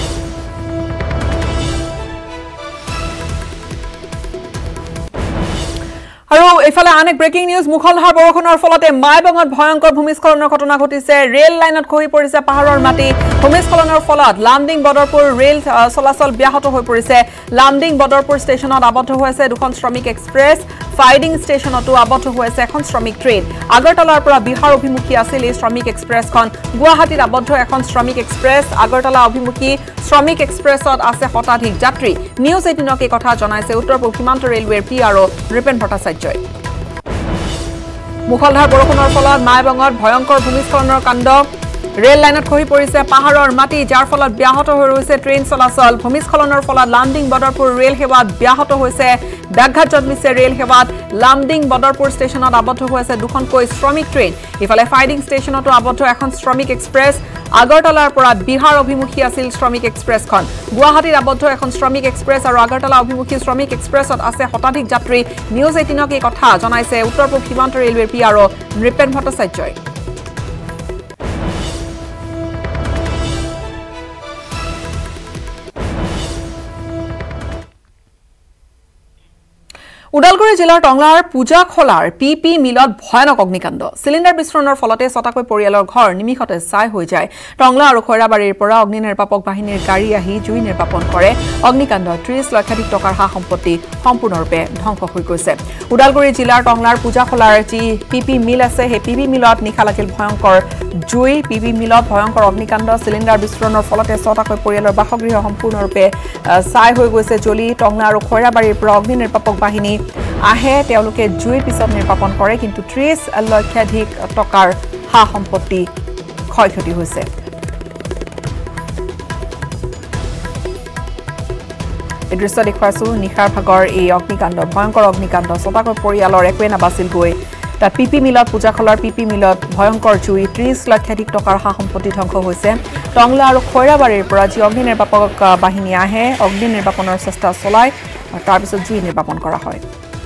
আৰু এফালে আন এক ব্ৰেকিং নিউজ মুখলধাৰ বৰষুণৰ ফলতে মাইবঙত ভয়ংকৰ ভূমিস্খলনৰ ঘটনা ঘটিছে ৰেল লাইনত খহি পৰিছে পাহাৰৰ মাটি ভূমিস্খলনৰ ফলত লামডিং বদৰপুৰ ৰেল চলাচল ব্যাহত হৈ পৰিছে লামডিং বদৰপুৰ ষ্টেচনত আবদ্ধ হৈ আছে দুখন শ্ৰমিক এক্সপ্ৰেছ ফাইডিং ষ্টেচনতো আবদ্ধ হৈ আছে এখন শ্ৰমিক ট্ৰেইন আগৰতলাৰ পৰা বিহাৰ অভিমুখী আছিল এই শ্ৰমিক এক্সপ্ৰেছখন গুৱাহাটীত আবদ্ধ এখন শ্ৰমিক এক্সপ্ৰেছ আগৰতলা অভিমুখী শ্ৰমিক এক্সপ্ৰেছত আছে শতাধিক যাত্ৰী নিউজ এইটিনক এই কথা জনাইছে উত্তৰ পূব সীমান্ত ৰেলৱেৰ পি আৰ ৰিপেন ভট্টাচাৰ্যই মুখলধাৰ বৰষুণৰ ফলত মাইবঙত ভয়ংকৰ ভূমিস্খলনৰ কাণ্ড ৰেল লাইনত খহি পৰিছে পাহাৰৰ মাটি যাৰ ফলত ব্যাহত হৈ ৰৈছে ট্ৰেইন চলাচল ভূমিস্খলনৰ ফলত লামডিং বদৰপুৰ ৰেল সেৱাত ব্যাহত হৈছে ব্যাঘাত জন্মিছে ৰেল সেৱাত লামডিং বদৰপুৰ ষ্টেচনত আবদ্ধ হৈ আছে দুখনকৈ শ্ৰমিক ট্ৰেইন ইফালে ফাইডিং ষ্টেচনতো আবদ্ধ এখন শ্ৰমিক এক্সপ্ৰেছ আগৰতলাৰ পৰা বিহাৰ অভিমুখী আছিল শ্ৰমিক এক্সপ্ৰেছখন গুৱাহাটীত আবদ্ধ এখন শ্ৰমিক এক্সপ্ৰেছ আৰু আগৰতলা অভিমুখী শ্ৰমিক এক্সপ্ৰেছত আছে শতাধিক যাত্ৰী নিউজ এইটিনক এই কথা জনাইছে উত্তৰ পূব সীমান্ত ৰেলৱেৰ পি আৰ নৃপেন ভট্টাচাৰ্যই উদালগুৰি জিলাৰ টংলাৰ পূজাখলাৰ পি পি মিলত ভয়ানক অগ্নিকাণ্ড সিলিণ্ডাৰ বিস্ফোৰণৰ ফলতে ছটাকৈ পৰিয়ালৰ ঘৰ নিমিষতে ছাই হৈ যায় টংলা আৰু খৈৰাবাৰীৰ পৰা অগ্নি নিৰ্বাপক বাহিনীৰ গাড়ী আহি জুই নিৰ্বাপন কৰে অগ্নিকাণ্ডত ত্ৰিশ লক্ষাধিক টকাৰ সা সম্পত্তি সম্পূৰ্ণৰূপে ধ্বংস হৈ গৈছে উদালগুৰি জিলাৰ টংলাৰ পূজাখলাৰ যি পি পি মিল আছে সেই পি পি মিলত নিশা লাগিল ভয়ংকৰ জুই পি পি মিলত ভয়ংকৰ অগ্নিকাণ্ড সিলিণ্ডাৰ বিস্ফোৰণৰ ফলতে ছটাকৈ পৰিয়ালৰ বাসগৃহ সম্পূৰ্ণৰূপে ছাই হৈ গৈছে জ্বলি টংলা আৰু খৈৰাবাৰীৰ পৰা অগ্নি নিৰ্বাপক বাহিনী আহে তেওঁলোকে জুইৰ পিছত নিৰ্বাপন কৰে কিন্তু ত্ৰিশ লক্ষাধিক টকাৰ সা সম্পত্তি ক্ষয়ক্ষতি হৈছে এই দৃশ্য দেখুৱাইছো নিশাৰ ভাগৰ এই অগ্নিকাণ্ড ভয়ংকৰ অগ্নিকাণ্ড ছটাকৈ পৰিয়ালৰ একোৱে নাবাচিলগৈ তাত পি পি মিলত পূজাখলাৰ পি পি মিলত ভয়ংকৰ জুই ত্ৰিশ লক্ষাধিক টকাৰ সা সম্পত্তি ধ্বংস হৈছে টংলা আৰু খৈৰাবাৰীৰ পৰা যি অগ্নি নিৰ্বাপক বাহিনী আহে অগ্নি নিৰ্বাপনৰ চেষ্টা চলায় আৰু তাৰপিছত জুই নিৰ্বাপন কৰা হয়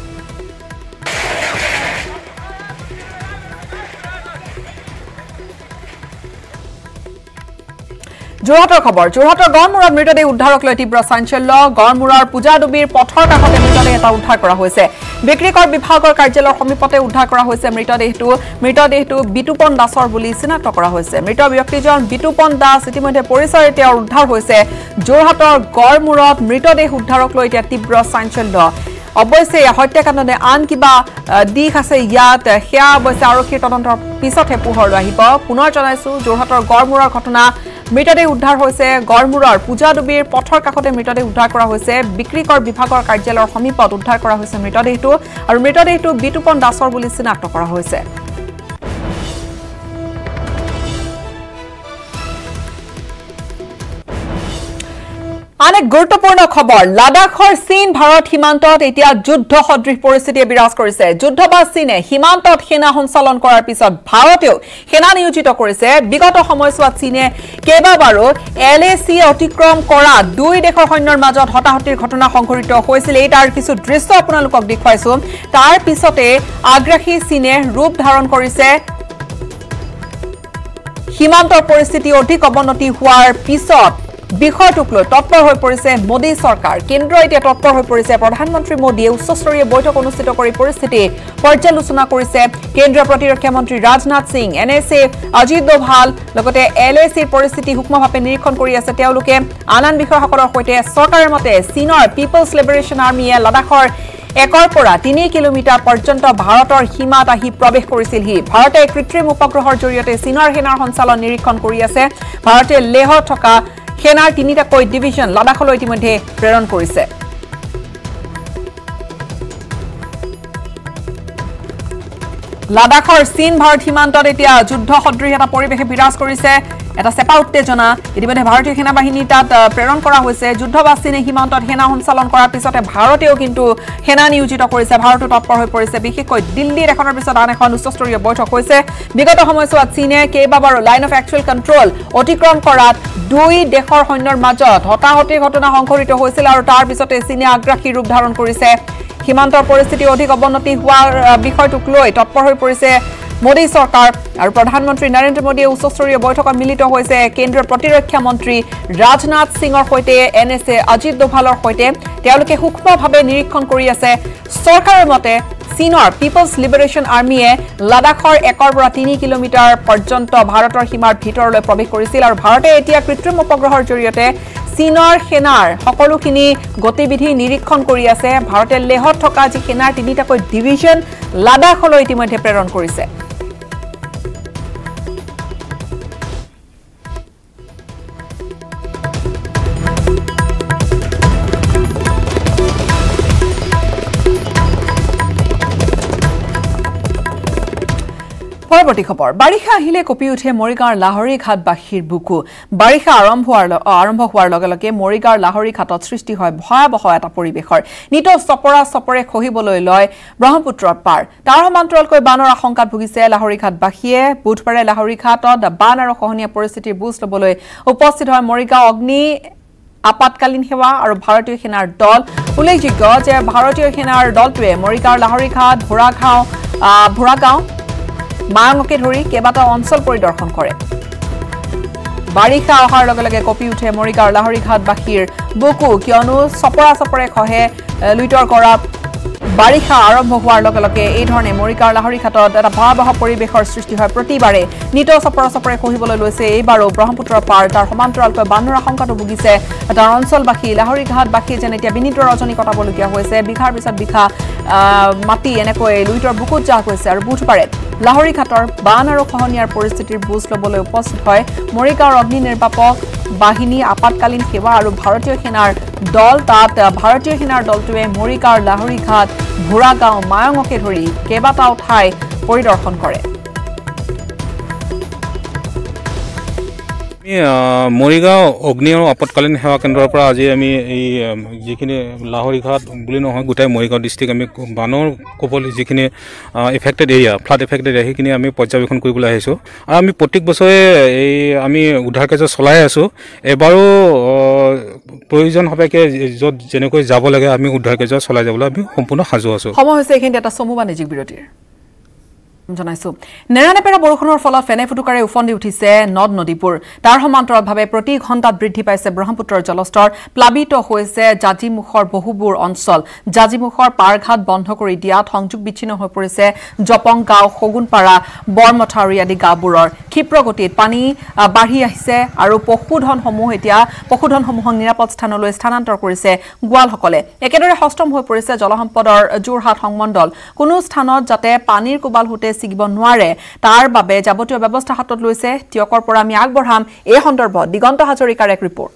যোৰহাটৰ খবৰ যোৰহাটৰ গড়মূৰত মৃতদেহ উদ্ধাৰক লৈ তীব্ৰ চাঞ্চল্য গড়মূৰৰ পূজাডুবিৰ পথৰ কাষতে মৃতদেহ এটা উদ্ধাৰ কৰা হৈছে বিক্ৰীকৰ বিভাগৰ কাৰ্যালয়ৰ সমীপতে উদ্ধাৰ কৰা হৈছে মৃতদেহটো মৃতদেহটো বিতুপন দাসৰ বুলি চিনাক্ত কৰা হৈছে মৃত ব্যক্তিজন বিতুপন দাস ইতিমধ্যে পৰিচয় তেওঁৰ উদ্ধাৰ হৈছে যোৰহাটৰ গড়মূৰত মৃতদেহ উদ্ধাৰক লৈ এতিয়া তীব্ৰ চাঞ্চল্য অৱশ্যে হত্যাকাণ্ডে আন কিবা দিশ আছে ইয়াত সেয়া অৱশ্যে আৰক্ষীৰ তদন্তৰ পিছতহে পোহৰলৈ আহিব পুনৰ জনাইছো যোৰহাটৰ গড়মূৰৰ ঘটনা মৃতদেহ উদ্ধাৰ হৈছে গড়মূৰৰ পূজাডুবিৰ পথৰ কাষতে মৃতদেহ উদ্ধাৰ কৰা হৈছে বিক্ৰীকৰ বিভাগৰ কাৰ্যালয়ৰ সমীপত উদ্ধাৰ কৰা হৈছে মৃতদেহটো আৰু মৃতদেহটো বিতুপন দাসৰ বুলি চিনাক্ত কৰা হৈছে আন এক গুৰুত্বপূৰ্ণ খবৰ লাডাখৰ চীন ভাৰত সীমান্তত এতিয়া যুদ্ধ সদৃশ পৰিস্থিতিয়ে বিৰাজ কৰিছে যুদ্ধবাজ চীনে সীমান্তত সেনা সঞ্চালন কৰাৰ পিছত ভাৰতেও সেনা নিয়োজিত কৰিছে বিগত সময়ছোৱাত চীনে কেইবাবাৰো এল এ চি অতিক্ৰম কৰা দুই দেশৰ সৈন্যৰ মাজত হতাহতিৰ ঘটনা সংঘটিত হৈছিল এই তাৰ কিছু দৃশ্য আপোনালোকক দেখুৱাইছো তাৰ পিছতে আগ্ৰাসী চীনে ৰূপ ধাৰণ কৰিছে সীমান্তৰ পৰিস্থিতি অধিক অৱনতি হোৱাৰ পিছত বিষয়টোক লৈ তৎপৰ হৈ পৰিছে মোদী চৰকাৰ কেন্দ্ৰ এতিয়া তৎপৰ হৈ পৰিছে প্ৰধানমন্ত্ৰী মোদীয়ে উচ্চস্তৰীয় বৈঠক অনুষ্ঠিত কৰি পৰিস্থিতি পৰ্যালোচনা কৰিছে কেন্দ্ৰীয় প্ৰতিৰক্ষা মন্ত্ৰী Rajnath Singh N S A Ajit Doval লগতে এল এ চিৰ পৰিস্থিতি সূক্ষ্মভাৱে নিৰীক্ষণ কৰি আছে তেওঁলোকে আন আন বিষয়াসকলৰ সৈতে চৰকাৰৰ মতে চীনৰ পিপলছ লিবাৰেশ্যন আৰ্মীয়ে লাডাখৰ একৰ পৰা তিনি কিলোমিটাৰ পৰ্যন্ত ভাৰতৰ সীমাত আহি প্ৰৱেশ কৰিছিলহি ভাৰতে কৃত্ৰিম উপগ্ৰহৰ জৰিয়তে চীনৰ সেনাৰ সঞ্চালন নিৰীক্ষণ কৰি আছে ভাৰতে লেহত থকা সেনাৰ তিনিটাকৈ ডিভিজন লাডাখলৈ ইতিমধ্যে প্ৰেৰণ কৰিছে লাডাখৰ চীন ভাৰত সীমান্তত এতিয়া যুদ্ধ সদৃশ এটা পৰিৱেশে বিৰাজ কৰিছে এটা চেপা উত্তেজনা ইতিমধ্যে ভাৰতীয় সেনা বাহিনী তাত প্ৰেৰণ কৰা হৈছে যুদ্ধবাস্তিনী সীমান্তত সেনা সঞ্চালন কৰাৰ পিছতে ভাৰতেও কিন্তু সেনা নিয়োজিত কৰিছে ভাৰতো তৎপৰ হৈ পৰিছে বিশেষকৈ দিল্লীৰ এখনৰ পিছত আন এখন উচ্চস্তৰীয় বৈঠক হৈছে বিগত সময়ছোৱাত চীনে কেইবাবাৰো লাইন অফ একচুৱেল কণ্ট্ৰল অতিক্ৰম কৰাত দুই দেশৰ সৈন্যৰ মাজত হতাহতিৰ ঘটনা সংঘটিত হৈছিল আৰু তাৰ পিছতে চীনে আগ্ৰাসী ৰূপ ধাৰণ কৰিছে সীমান্তৰ পৰিস্থিতি অধিক অৱনতি হোৱাৰ বিষয়টোক লৈ তৎপৰ হৈ পৰিছে মোদী চৰকাৰ আৰু প্ৰধানমন্ত্ৰী নৰেন্দ্ৰ মোদীয়ে উচ্চস্তৰীয় বৈঠকত মিলিত হৈছে কেন্দ্ৰীয় প্ৰতিৰক্ষা মন্ত্ৰী ৰাজনাথ সিঙৰ সৈতে এন এছ এ অজিত দোভালৰ সৈতে তেওঁলোকে সূক্ষ্মভাৱে নিৰীক্ষণ কৰি আছে চৰকাৰৰ মতে চীনৰ পিপলছ লিবাৰেশ্যন আৰ্মিয়ে লাডাখৰ একৰ পৰা তিনি কিলোমিটাৰ পৰ্যন্ত ভাৰতৰ সীমাৰ ভিতৰলৈ প্ৰৱেশ কৰিছিল আৰু ভাৰতে এতিয়া কৃত্ৰিম উপগ্ৰহৰ জৰিয়তে চীনৰ সেনাৰ সকলোখিনি গতিবিধি নিৰীক্ষণ কৰি আছে ভাৰতে লেহত থকা যি সেনাৰ তিনিটাকৈ ডিভিজন লাডাখলৈ ইতিমধ্যে প্ৰেৰণ কৰিছে পৰৱৰ্তী খবৰ বাৰিষা আহিলে কপি উঠে মৰিগাঁৱৰ লাহৰী ঘাটবাসীৰ বুকু বাৰিষা আৰম্ভ আৰম্ভ হোৱাৰ লগে লগে মৰিগাঁৱৰ লাহৰী ঘাটত সৃষ্টি হয় ভয়াৱহ এটা পৰিৱেশৰ নিত চপৰা চপৰে খহিবলৈ লয় ব্ৰহ্মপুত্ৰৰ পাৰ তাৰ সমান্তৰালকৈ বানৰ আশংকাত ভুগিছে লাহৰী ঘাটবাসীয়ে বুধবাৰে লাহৰী ঘাটত বান আৰু খহনীয়া পৰিস্থিতিৰ বুজ ল'বলৈ উপস্থিত হয় মৰিগাঁও অগ্নি আপাতকালীন সেৱা আৰু ভাৰতীয় সেনাৰ দল উল্লেখযোগ্য যে ভাৰতীয় সেনাৰ দলটোৱে মৰিগাঁৱৰ লাহৰী ঘাট ভোৰাগাঁও ভোৰাগাঁও মায়াঙকে ধৰি কেইবাটাও অঞ্চল পৰিদৰ্শন কৰে বাৰিষা অহাৰ লগে লগে কপি উঠে মৰিগাঁৱৰ লাহৰী ঘাটবাসীৰ বুকু কিয়নো চপৰা চপৰে খহে লুইটৰ কৰা বাৰিষা আৰম্ভ হোৱাৰ লগে লগে এই ধৰণে মৰিগাঁৱৰ লাহৰী ঘাটত এটা ভয়াৱহ পৰিৱেশৰ সৃষ্টি হয় প্ৰতিবাৰে নিত চপৰা চপৰে খহিবলৈ লৈছে এইবাৰো ব্ৰহ্মপুত্ৰৰ পাৰ তাৰ সমান্তৰালকৈ বানৰ আশংকাটো ভুগিছে তাৰ অঞ্চলবাসী লাহৰী ঘাটবাসী যেন এতিয়া বিনীত ৰজনী কটাবলগীয়া হৈছে বিঘাৰ পিছত বিঘা মাটি এনেকৈ লুইটৰ বুকুত জাহ গৈছে আৰু বুধবাৰে লাহৰী ঘাটৰ বান আৰু খহনীয়াৰ পৰিস্থিতিৰ বুজ ল'বলৈ উপস্থিত হয় মৰিগাঁৱৰ অগ্নি নিৰ্বাপক বাহিনী আপাতকালীন সেৱা আৰু ভাৰতীয় সেনাৰ দল তাত ভাৰতীয় সেনাৰ দলটোৱে মৰিগাঁৱৰ লাহৰী ঘাট ভোৰাগাঁও মায়াঙকে ধৰি কেইবাটাও ঠাই পৰিদৰ্শন কৰে মৰিগাঁও অগ্নি আৰু আপতকালীন সেৱা কেন্দ্ৰৰ পৰা আজি আমি এই যিখিনি লাহৰী ঘাট বুলি নহয় গোটেই মৰিগাঁও ডিষ্ট্ৰিক্ট আমি বানৰ কবল যিখিনি affected area flood affected area সেইখিনি আমি পৰ্যবেক্ষণ কৰিবলৈ আহিছোঁ আৰু আমি প্ৰত্যেক বছৰে এই আমি উদ্ধাৰ কাৰ্য চলাই আছোঁ এবাৰো প্ৰয়োজন সাপেক্ষে য'ত যেনেকৈ যাব লাগে আমি উদ্ধাৰ কাৰ্য চলাই যাবলৈ আমি সম্পূৰ্ণ সাজু আছোঁ সময় হৈছে এইখিনি এটা চমু বাণিজ্যিক বিৰতিৰ জনাইছো নেৰানেপেৰা বৰষুণৰ ফলত ফেনে ফুটুকাৰে উফন্দি উঠিছে নদ নদীবোৰ তাৰ সমান্তৰালভাৱে প্ৰতি ঘণ্টাত বৃদ্ধি পাইছে ব্ৰহ্মপুত্ৰৰ জলস্তৰ প্লাবিত হৈছে জাজিমুখৰ বহুবোৰ অঞ্চল জাজিমুখৰ পাৰঘাট বন্ধ কৰি দিয়াত সংযোগ বিচ্ছিন্ন হৈ পৰিছে জপং গাঁও সগুনপাৰা বৰমথাউৰি আদি গাঁওবোৰৰ ক্ষীপ্ৰ গতিত পানী বাঢ়ি আহিছে আৰু পশুধনসমূহ এতিয়া পশুধনসমূহক নিৰাপদ স্থানলৈ স্থানান্তৰ কৰিছে গোৱালসকলে একেদৰে হস্তম হৈ পৰিছে জলসম্পদৰ যোৰহাট সংমণ্ডল কোনো স্থানত যাতে পানীৰ কোবাল হুতে সিগিব নোৱাৰে তাৰ বাবে যাৱতীয় ব্যৱস্থা হাতত লৈছে টিয়কৰ পৰা আমি আগবঢ়াম এই সন্দৰ্ভত দিগন্ত হাজৰিকাৰ এক ৰিপৰ্ট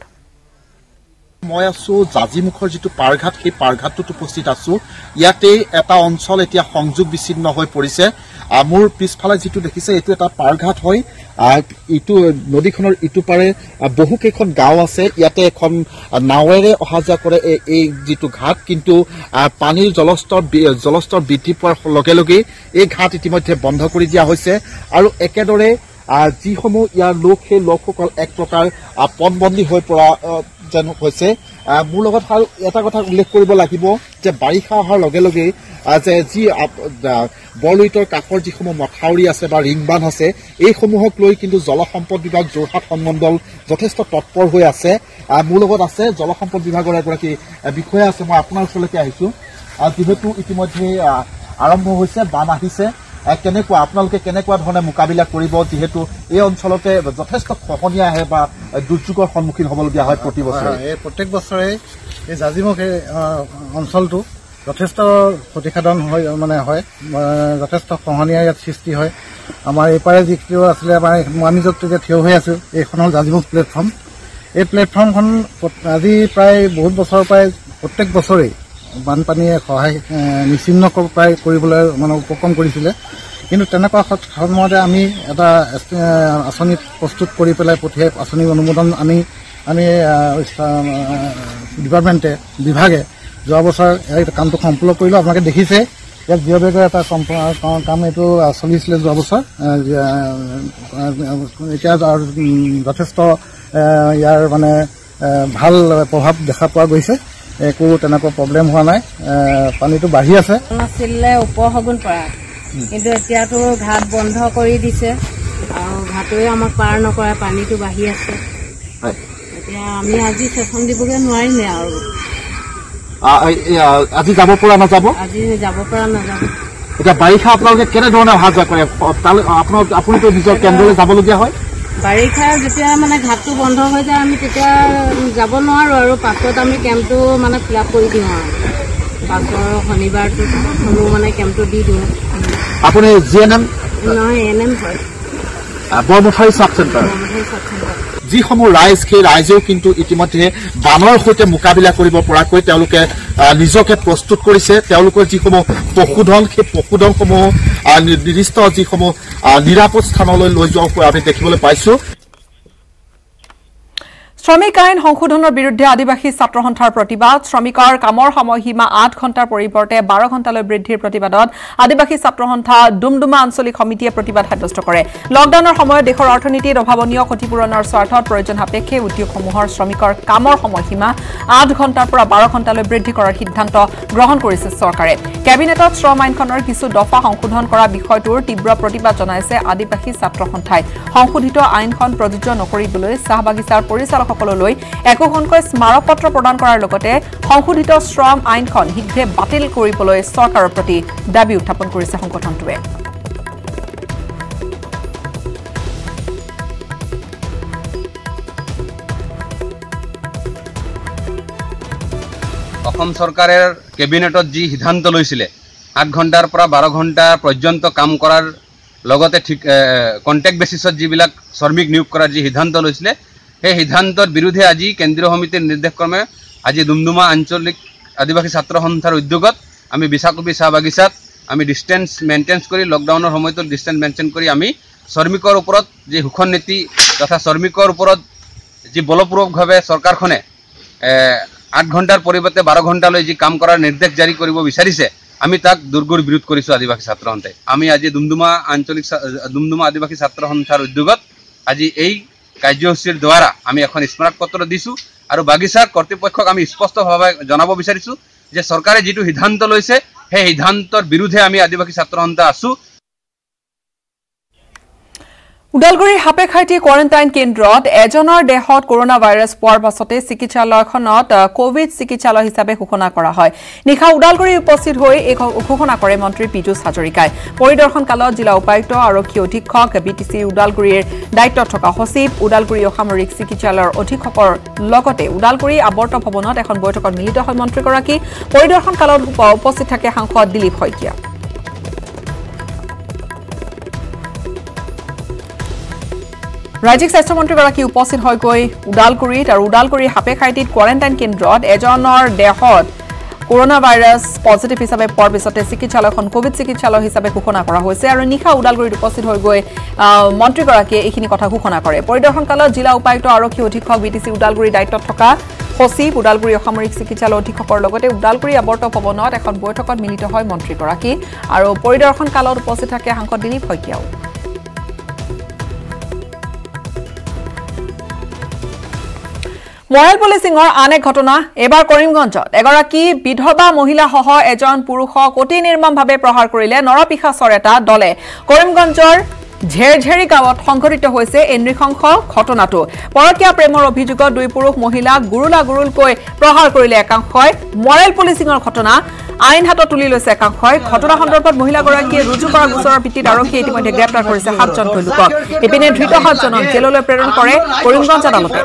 মই আছো জাজিমুখৰ যিটো পাৰঘাট সেই পাৰঘাটটোত উপস্থিত আছো ইয়াতে এটা অঞ্চল এতিয়া সংযোগ বিচ্ছিন্ন হৈ পৰিছে মোৰ পিছফালে যিটো দেখিছে এইটো এটা পাৰঘাট হয় ইটো নদীখনৰ ইটো পাৰে বহু কেইখন গাঁও আছে ইয়াতে এখন নাৱেৰে অহা যোৱা কৰে এই যিটো ঘাট কিন্তু পানীৰ জলস্তৰ জলস্তৰ বৃদ্ধি পোৱাৰ লগে লগে এই ঘাট ইতিমধ্যে বন্ধ কৰি দিয়া হৈছে আৰু একেদৰে যিসমূহ ইয়াৰ লোক সেই লোকসকল এক প্ৰকাৰ পণবন্দী হৈ পৰা যেন হৈছে মোৰ লগত আৰু এটা কথা উল্লেখ কৰিব লাগিব যে বাৰিষা অহাৰ লগে লগে যে যি বৰলুইটৰ কাষৰ যিসমূহ মথাউৰি আছে বা ৰিংবান্ধ আছে এইসমূহক লৈ কিন্তু জলসম্পদ বিভাগ যোৰহাট সংমণ্ডল যথেষ্ট তৎপৰ হৈ আছে মোৰ লগত আছে জলসম্পদ বিভাগৰ এগৰাকী বিষয়া আছে মই আপোনাৰ ওচৰলৈকে আহিছোঁ যিহেতু ইতিমধ্যে আৰম্ভ হৈছে বান আহিছে কেনেকুৱা আপোনালোকে কেনেকুৱা ধৰণে মোকাবিলা কৰিব যিহেতু এই অঞ্চলতে যথেষ্ট খহনীয়া আহে বা দুৰ্যোগৰ সন্মুখীন হ'বলগীয়া হয় প্ৰতি বছৰে এই প্ৰত্যেক বছৰে এই জাজিমুখ অঞ্চলটো যথেষ্ট ক্ষতিসাধন হয় মানে হয় যথেষ্ট খহনীয়া ইয়াত সৃষ্টি হয় আমাৰ এইপাৰে যিটো আছিলে আমাৰ আমি য'ত এতিয়া থিয় হৈ আছোঁ এইখন হ'ল জাজিমুখ প্লেটফৰ্ম এই প্লেটফৰ্মখন আজি প্ৰায় বহুত বছৰৰ পৰাই প্ৰত্যেক বছৰেই বানপানীয়ে সহায় নিশ্চিন্ন প্ৰায় কৰিবলৈ মানে উপক্ৰম কৰিছিলে কিন্তু তেনেকুৱা সময়তে আমি এটা আঁচনি প্ৰস্তুত কৰি পেলাই পঠিয়াই আঁচনি অনুমোদন আনি আমি ডিপাৰ্টমেণ্টে বিভাগে যোৱা বছৰ এই কামটো সম্পূৰ্ণ কৰিলোঁ। আপোনালোকে দেখিছে ইয়াত জিঅ' বেগৰ এটা কাম এইটো চলিছিলে যোৱা বছৰ। এতিয়া যথেষ্ট ইয়াৰ মানে ভাল প্ৰভাৱ দেখা পোৱা গৈছে, একো তেনেকুৱা প্ৰব্লেম হোৱা নাই, পানীটো বাঢ়ি আছে। আছিলে উপশগুন পৰা, কিন্তু এতিয়াতো ঘাট বন্ধ কৰি দিছে আৰু ঘাটোৱে আমাক পাৰ নকৰে, পানীটো বাঢ়ি আছে। এতিয়া আমি আজি চেচন দিবগৈ নোৱাৰিমে আৰু আজি যাব পৰা নাযাব, আজি যাব পৰা নাযাব। এতিয়া বাৰিষা আপোনালোকে কেনেধৰণে অহা যোৱা কৰে? আপোনাৰ আপুনিতো নিজৰ কেন্দ্ৰলৈ যাবলগীয়া হয়। বাৰিষা যেতিয়া মানে ঘাটটো বন্ধ হৈ যায় আমি তেতিয়া যাব নোৱাৰোঁ আৰু পাছত আমি কেম্পটো মানে ফিল আপ কৰি দিওঁ আৰু পাছৰ শনিবাৰটো হ'লেও মানে কেম্পটো দি দিওঁ। আপুনি জি এন এম নহয়, এন এম হয়, বৰমথাৰি চাব চেণ্টাৰ। যিসমূহ ৰাইজ, সেই ৰাইজেও কিন্তু ইতিমধ্যে বানৰ সৈতে মোকাবিলা কৰিব পৰাকৈ তেওঁলোকে নিজকে প্ৰস্তুত কৰিছে। তেওঁলোকৰ যিসমূহ পশুধন, সেই পশুধনসমূহ নিৰ্দিষ্ট যিসমূহ নিৰাপদ স্থানলৈ লৈ যোৱা আমি দেখিবলৈ পাইছো। শ্ৰমিক আইন সংশোধনৰ বিৰুদ্ধে আদিবাসী ছাত্ৰ সন্থাৰ প্ৰতিবাদ। শ্ৰমিকৰ কামৰ সময়সীমা আঠ ঘণ্টাৰ পৰিৱৰ্তে বাৰ ঘণ্টালৈ বৃদ্ধিৰ প্ৰতিবাদত আদিবাসী ছাত্ৰ সন্থা ডুমডুমা আঞ্চলিক সমিতিয়ে প্ৰতিবাদ সাব্যস্ত কৰে। লকডাউনৰ সময়ত দেশৰ অৰ্থনীতিত অভাৱনীয় ক্ষতিপূৰণৰ স্বাৰ্থত প্ৰয়োজন সাপেক্ষে উদ্যোগসমূহৰ শ্ৰমিকৰ কামৰ সময়সীমা আঠ ঘণ্টাৰ পৰা বাৰ ঘণ্টালৈ বৃদ্ধি কৰাৰ সিদ্ধান্ত গ্ৰহণ কৰিছে চৰকাৰে। কেবিনেটত শ্ৰম আইনখনৰ কিছু দফা সংশোধন কৰা বিষয়টোৰ তীব্ৰ প্ৰতিবাদ জনাইছে আদিবাসী ছাত্ৰ সন্থাই। সংশোধিত আইনখন প্ৰযোজ্য নকৰিবলৈ চাহ বাগিচাৰ পৰিচালক সকললৈ একোখনকৈ স্মাৰকপত্ৰ প্ৰদান কৰাৰ লগতে সংশোধিত শ্ৰম আইনখন শীঘ্ৰে বাতিল কৰিবলৈ চৰকাৰৰ প্ৰতি দাবী উত্থাপন কৰিছে সংগঠনটোৱে। অসম চৰকাৰে কেবিনেটত যি সিদ্ধান্ত লৈছিলে আঠ ঘণ্টাৰ পৰা বাৰ ঘণ্টা পৰ্যন্ত কাম কৰাৰ লগতে ঠিক কণ্টেক্ট বেচিছত যিবিলাক শ্ৰমিক নিয়োগ কৰাৰ যি সিদ্ধান্ত লৈছিলে সেই সিদ্ধান্তৰ বিৰুদ্ধে আজি কেন্দ্ৰীয় সমিতিৰ নিৰ্দেশক্ৰমে আজি ডুমডুমা আঞ্চলিক আদিবাসী ছাত্ৰ সন্থাৰ উদ্যোগত আমি বিশাকবি চাহ বাগিচাত আমি ডিষ্টেঞ্চ মেইনটেইন কৰি লকডাউনৰ সময়তো ডিষ্টেঞ্চ মেইনটেইন কৰি আমি শ্ৰমিকৰ ওপৰত যি শোষণ নীতি তথা শ্ৰমিকৰ ওপৰত যি বলপূৰ্বকভাৱে চৰকাৰখনে আঠ ঘণ্টাৰ পৰিৱৰ্তে বাৰ ঘণ্টালৈ যি কাম কৰাৰ নিৰ্দেশ জাৰি কৰিব বিচাৰিছে আমি তাক দুৰ্গুৰ বিৰোধ কৰিছোঁ আদিবাসী ছাত্ৰ সন্থাই। আমি আজি ডুমডুমা আঞ্চলিক ডুমডুমা আদিবাসী ছাত্ৰ সন্থাৰ উদ্যোগত আজি এই কাৰ্যসূচীৰ দ্বাৰা আমি এখন স্মাৰকপত্ৰ দিছোঁ আৰু বাগিচাৰ কৰ্তৃপক্ষক আমি স্পষ্টভাৱে জনাব বিচাৰিছোঁ যে চৰকাৰে যিটো সিদ্ধান্ত লৈছে সেই সিদ্ধান্তৰ বিৰুদ্ধে আমি আদিবাসী ছাত্ৰ সন্থা আছোঁ। উদালগুৰিৰ হাপেখাইটি কোৱাৰেণ্টাইন কেন্দ্ৰত এজনৰ দেহত কৰোনা ভাইৰাছ পোৱাৰ পাছতে চিকিৎসালয়খনত কোভিড চিকিৎসালয় হিচাপে ঘোষণা কৰা হয়। নিশা উদালগুৰি উপস্থিত হৈ এই ঘোষণা কৰে মন্ত্ৰী পীযুষ হাজৰিকাই। পৰিদৰ্শন কালত জিলা উপায়ুক্ত আৰক্ষী অধীক্ষক বি টি চি উদালগুৰিৰ দায়িত্বত থকা সচিব উদালগুৰি অসামৰিক চিকিৎসালয়ৰ অধীক্ষকৰ লগতে উদালগুৰি আৱৰ্ত ভৱনত এখন বৈঠকত মিলিত হয় মন্ত্ৰীগৰাকী। পৰিদৰ্শন কালত উপস্থিত থাকে সাংসদ দিলীপ শইকীয়া। ৰাজ্যিক স্বাস্থ্যমন্ত্ৰীগৰাকী উপস্থিত হৈ গৈ উদালগুৰিত আৰু উদালগুৰিৰ হাপেখাইটিত কোৱাৰেণ্টাইন কেন্দ্ৰত এজনৰ দেহত কৰোনা ভাইৰাছ পজিটিভ হিচাপে পোৱাৰ পিছতে চিকিৎসালয়খন কোভিড চিকিৎসালয় হিচাপে ঘোষণা কৰা হৈছে আৰু নিশা উদালগুৰিত উপস্থিত হৈ গৈ মন্ত্ৰীগৰাকীয়ে এইখিনি কথা ঘোষণা কৰে। পৰিদৰ্শন কালত জিলা উপায়ুক্ত আৰক্ষী অধীক্ষক বি টি চি উদালগুৰিৰ দায়িত্বত থকা সচিব উদালগুৰি অসামৰিক চিকিৎসালয় অধীক্ষকৰ লগতে উদালগুৰি আৱৰ্ত ভৱনত এখন বৈঠকত মিলিত হয় মন্ত্ৰীগৰাকী আৰু পৰিদৰ্শন কালত উপস্থিত থাকে সাংসদ দিলীপ শইকীয়াও। মৰেল পুলিচিঙৰ আন এক ঘটনা এবাৰ কৰিমগঞ্জত এগৰাকী বিধৱা মহিলাসহ এজন পুৰুষক অতি নিৰ্মমভাৱে প্ৰহাৰ কৰিলে নৰপিশাচৰ এটা দলে। কৰিমগঞ্জৰ ঝেৰঝেৰি গাঁৱত সংঘটিত হৈছে এই নৃশংস ঘটনাটো। পৰকীয়া প্ৰেমৰ অভিযোগত দুই পুৰুষ মহিলাক গুৰুলা গুৰুলকৈ প্ৰহাৰ কৰিলে একাংশই। মৰেল পুলিচিঙৰ ঘটনা আইন হাতত তুলি লৈছে একাংশই। ঘটনা সন্দৰ্ভত মহিলাগৰাকীয়ে ৰুজু কৰা গোচৰৰ ভিত্তিত আৰক্ষীয়ে ইতিমধ্যে গ্ৰেপ্তাৰ কৰিছে সাতজনকৈ লোকক। ইপিনে ধৃত সাতজনক জেললৈ প্ৰেৰণ কৰে কৰিমগঞ্জ আদালতে।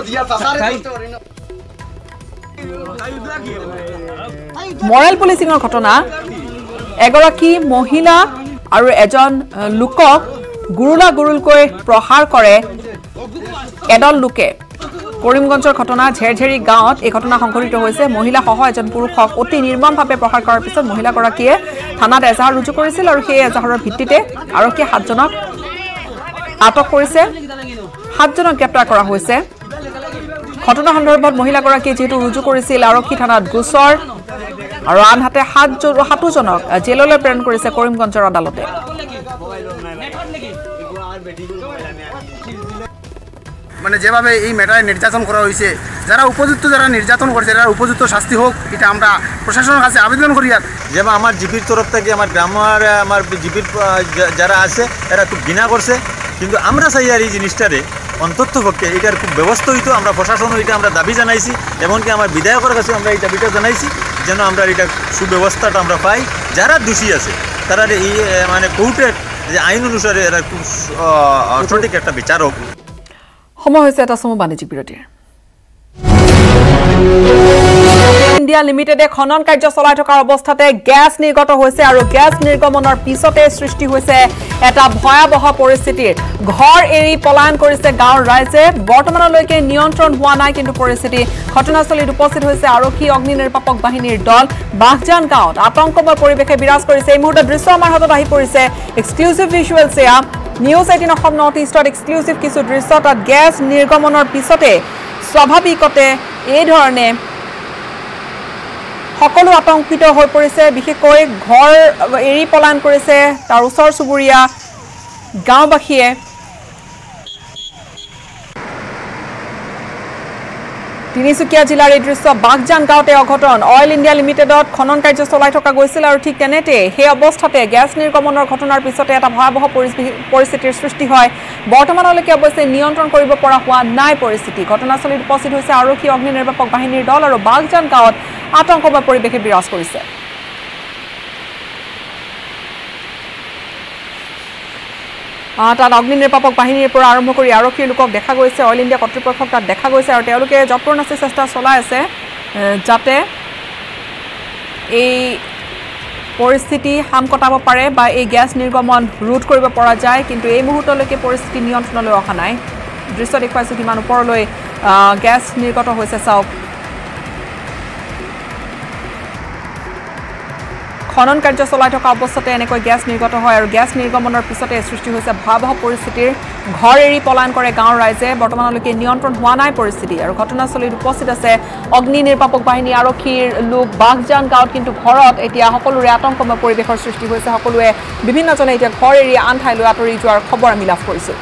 মৰেল পুলিচিঙৰ ঘটনা এগৰাকী মহিলা আৰু এজন লোকক গুৰুলা গুৰুলকৈ প্ৰহাৰ কৰে এদল লোকে। কৰিমগঞ্জৰ ঘটনা ঝেৰঝেৰি গাঁৱত এই ঘটনা সংঘটিত হৈছে মহিলা সহ এজন পুৰুষক অতি নিৰ্মমভাৱে প্ৰহাৰ কৰাৰ পিছত মহিলাগৰাকীয়ে থানাত এজাহাৰ ৰুজু কৰিছিল আৰু সেই এজাহাৰৰ ভিত্তিতে আৰক্ষীয়ে সাতজনক আটক কৰিছে সাতজনক গ্ৰেপ্তাৰ কৰা হৈছে ঘটনা সন্দৰ্ভত মহিলাগৰাকীয়ে যেহেতু ৰুজু কৰিছিল আৰক্ষী থানাত গোচৰ আৰু আনহাতে সাতজন সাতজনক জেললৈ প্ৰেৰণ কৰিছে কৰিমগঞ্জৰ আদালতে মানে যেভাবে এই ম্যাটারে নির্যাতন করা হয়েছে যারা উপযুক্ত যারা নির্যাতন করছে তারা উপযুক্ত শাস্তি হোক এটা আমরা প্রশাসনের কাছে আবেদন করি আর যেমন আমার জিপির তরফ থেকে আমার গ্রামের আমার জিপির যারা আছে এরা খুব ঘৃণা করছে কিন্তু আমরা চাই আর এই জিনিসটারে অন্তত পক্ষে এটার খুব ব্যবস্থা হইতো আমরা প্রশাসনও এটা আমরা দাবি জানাইছি এমনকি আমার বিধায়কের কাছে আমরা এই দাবিটা জানাইছি যেন আমরা এটা সুব্যবস্থাটা আমরা পাই যারা দোষী আছে তারা এই মানে কোর্টের যে আইন অনুসারে এরা খুব সঠিক একটা বিচার হোক সময় হৈছে এটা সময় বাণিজ্যিক বিৰতিৰ ইণ্ডিয়া লিমিটেডে খনন কাৰ্য চলাই থকাৰ অৱস্থাতে গ্যাস নিৰ্গত হৈছে আৰু গ্যাস নিৰ্গমনৰ পিছতে সৃষ্টি হৈছে এটা ভয়াবহ পৰিস্থিতিৰ ঘৰ এৰি পলায়ন কৰিছে গাঁৱৰ ৰাইজে বৰ্তমানলৈকে নিয়ন্ত্ৰণ হোৱা নাই কিন্তু পৰিস্থিতি ঘটনাস্থলীত উপস্থিত হৈছে আৰক্ষী অগ্নি নিৰ্বাপক বাহিনীৰ দল বাঘজান গাঁৱত আতংকময় পৰিৱেশে বিৰাজ কৰিছে এই মুহূৰ্তত দৃশ্য আমাৰ হাতত আহি পৰিছে এক্সক্লুসিভ ভিজুৱেলছ এয়া নিউজ এইটিন অসম নৰ্থ ইষ্টত এক্সক্লুসিভ কিছু দৃশ্য তাত গ্যাস নিৰ্গমনৰ পিছতে স্বাভাৱিকতে এই ধৰণে সকলো আতংকিত হৈ পৰিছে বিশেষকৈ ঘৰ এৰি পলায়ন কৰিছে তাৰ ওচৰ চুবুৰীয়া গাঁওবাসীয়ে তিনিচুকীয়া জিলাৰ এই দৃশ্য বাঘজান গাঁৱতে অঘটন অইল ইণ্ডিয়া লিমিটেডত খনন কাৰ্য চলাই থকা গৈছিল আৰু ঠিক তেনেতে সেই অৱস্থাতে গ্যাস নিৰ্গমনৰ ঘটনাৰ পিছতে এটা ভয়াবহ পৰিস্থিতিৰ সৃষ্টি হয় বৰ্তমানলৈকে অৱশ্যে নিয়ন্ত্ৰণ কৰিব পৰা হোৱা নাই পৰিস্থিতি ঘটনাস্থলীত উপস্থিত হৈছে আৰক্ষী অগ্নি নিৰ্বাপক বাহিনীৰ দল আৰু বাঘজান গাঁৱত আতংকময় পৰিৱেশে বিৰাজ কৰিছে তাত অগ্নি নিৰ্বাপক বাহিনীৰ পৰা আৰম্ভ কৰি আৰক্ষীৰ লোকক দেখা গৈছে অইল ইণ্ডিয়া কৰ্তৃপক্ষক তাত দেখা গৈছে আৰু তেওঁলোকে যৎপৰোনাস্তি চেষ্টা চলাই আছে যাতে এই পৰিস্থিতি হাম কটাব পাৰে বা এই গ্যাস নিৰ্গমন ৰোধ কৰিব পৰা যায় কিন্তু এই মুহূৰ্তলৈকে পৰিস্থিতি নিয়ন্ত্ৰণলৈ অহা নাই দৃশ্য দেখুৱাইছো কিমান ওপৰলৈ গ্যাস নিৰ্গত হৈছে চাওক খনন কাৰ্য চলাই থকা অৱস্থাতে এনেকৈ গ্যাস নিৰ্গত হয় আৰু গ্যাস নিৰ্গমনৰ পিছতে সৃষ্টি হৈছে ভয়াবহ পৰিস্থিতিৰ ঘৰ এৰি পলায়ন কৰে গাঁৱৰ ৰাইজে বৰ্তমানলৈকে নিয়ন্ত্ৰণ হোৱা নাই পৰিস্থিতি আৰু ঘটনাস্থলীত উপস্থিত আছে অগ্নি নিৰ্বাপক বাহিনী আৰক্ষীৰ লোক বাঘজান গাঁৱত কিন্তু ঘৰত এতিয়া সকলোৰে আতংকময় পৰিৱেশৰ সৃষ্টি হৈছে সকলোৱে বিভিন্নজনে এতিয়া ঘৰ এৰি আন ঠাইলৈ আঁতৰি যোৱাৰ খবৰ আমি লাভ কৰিছোঁ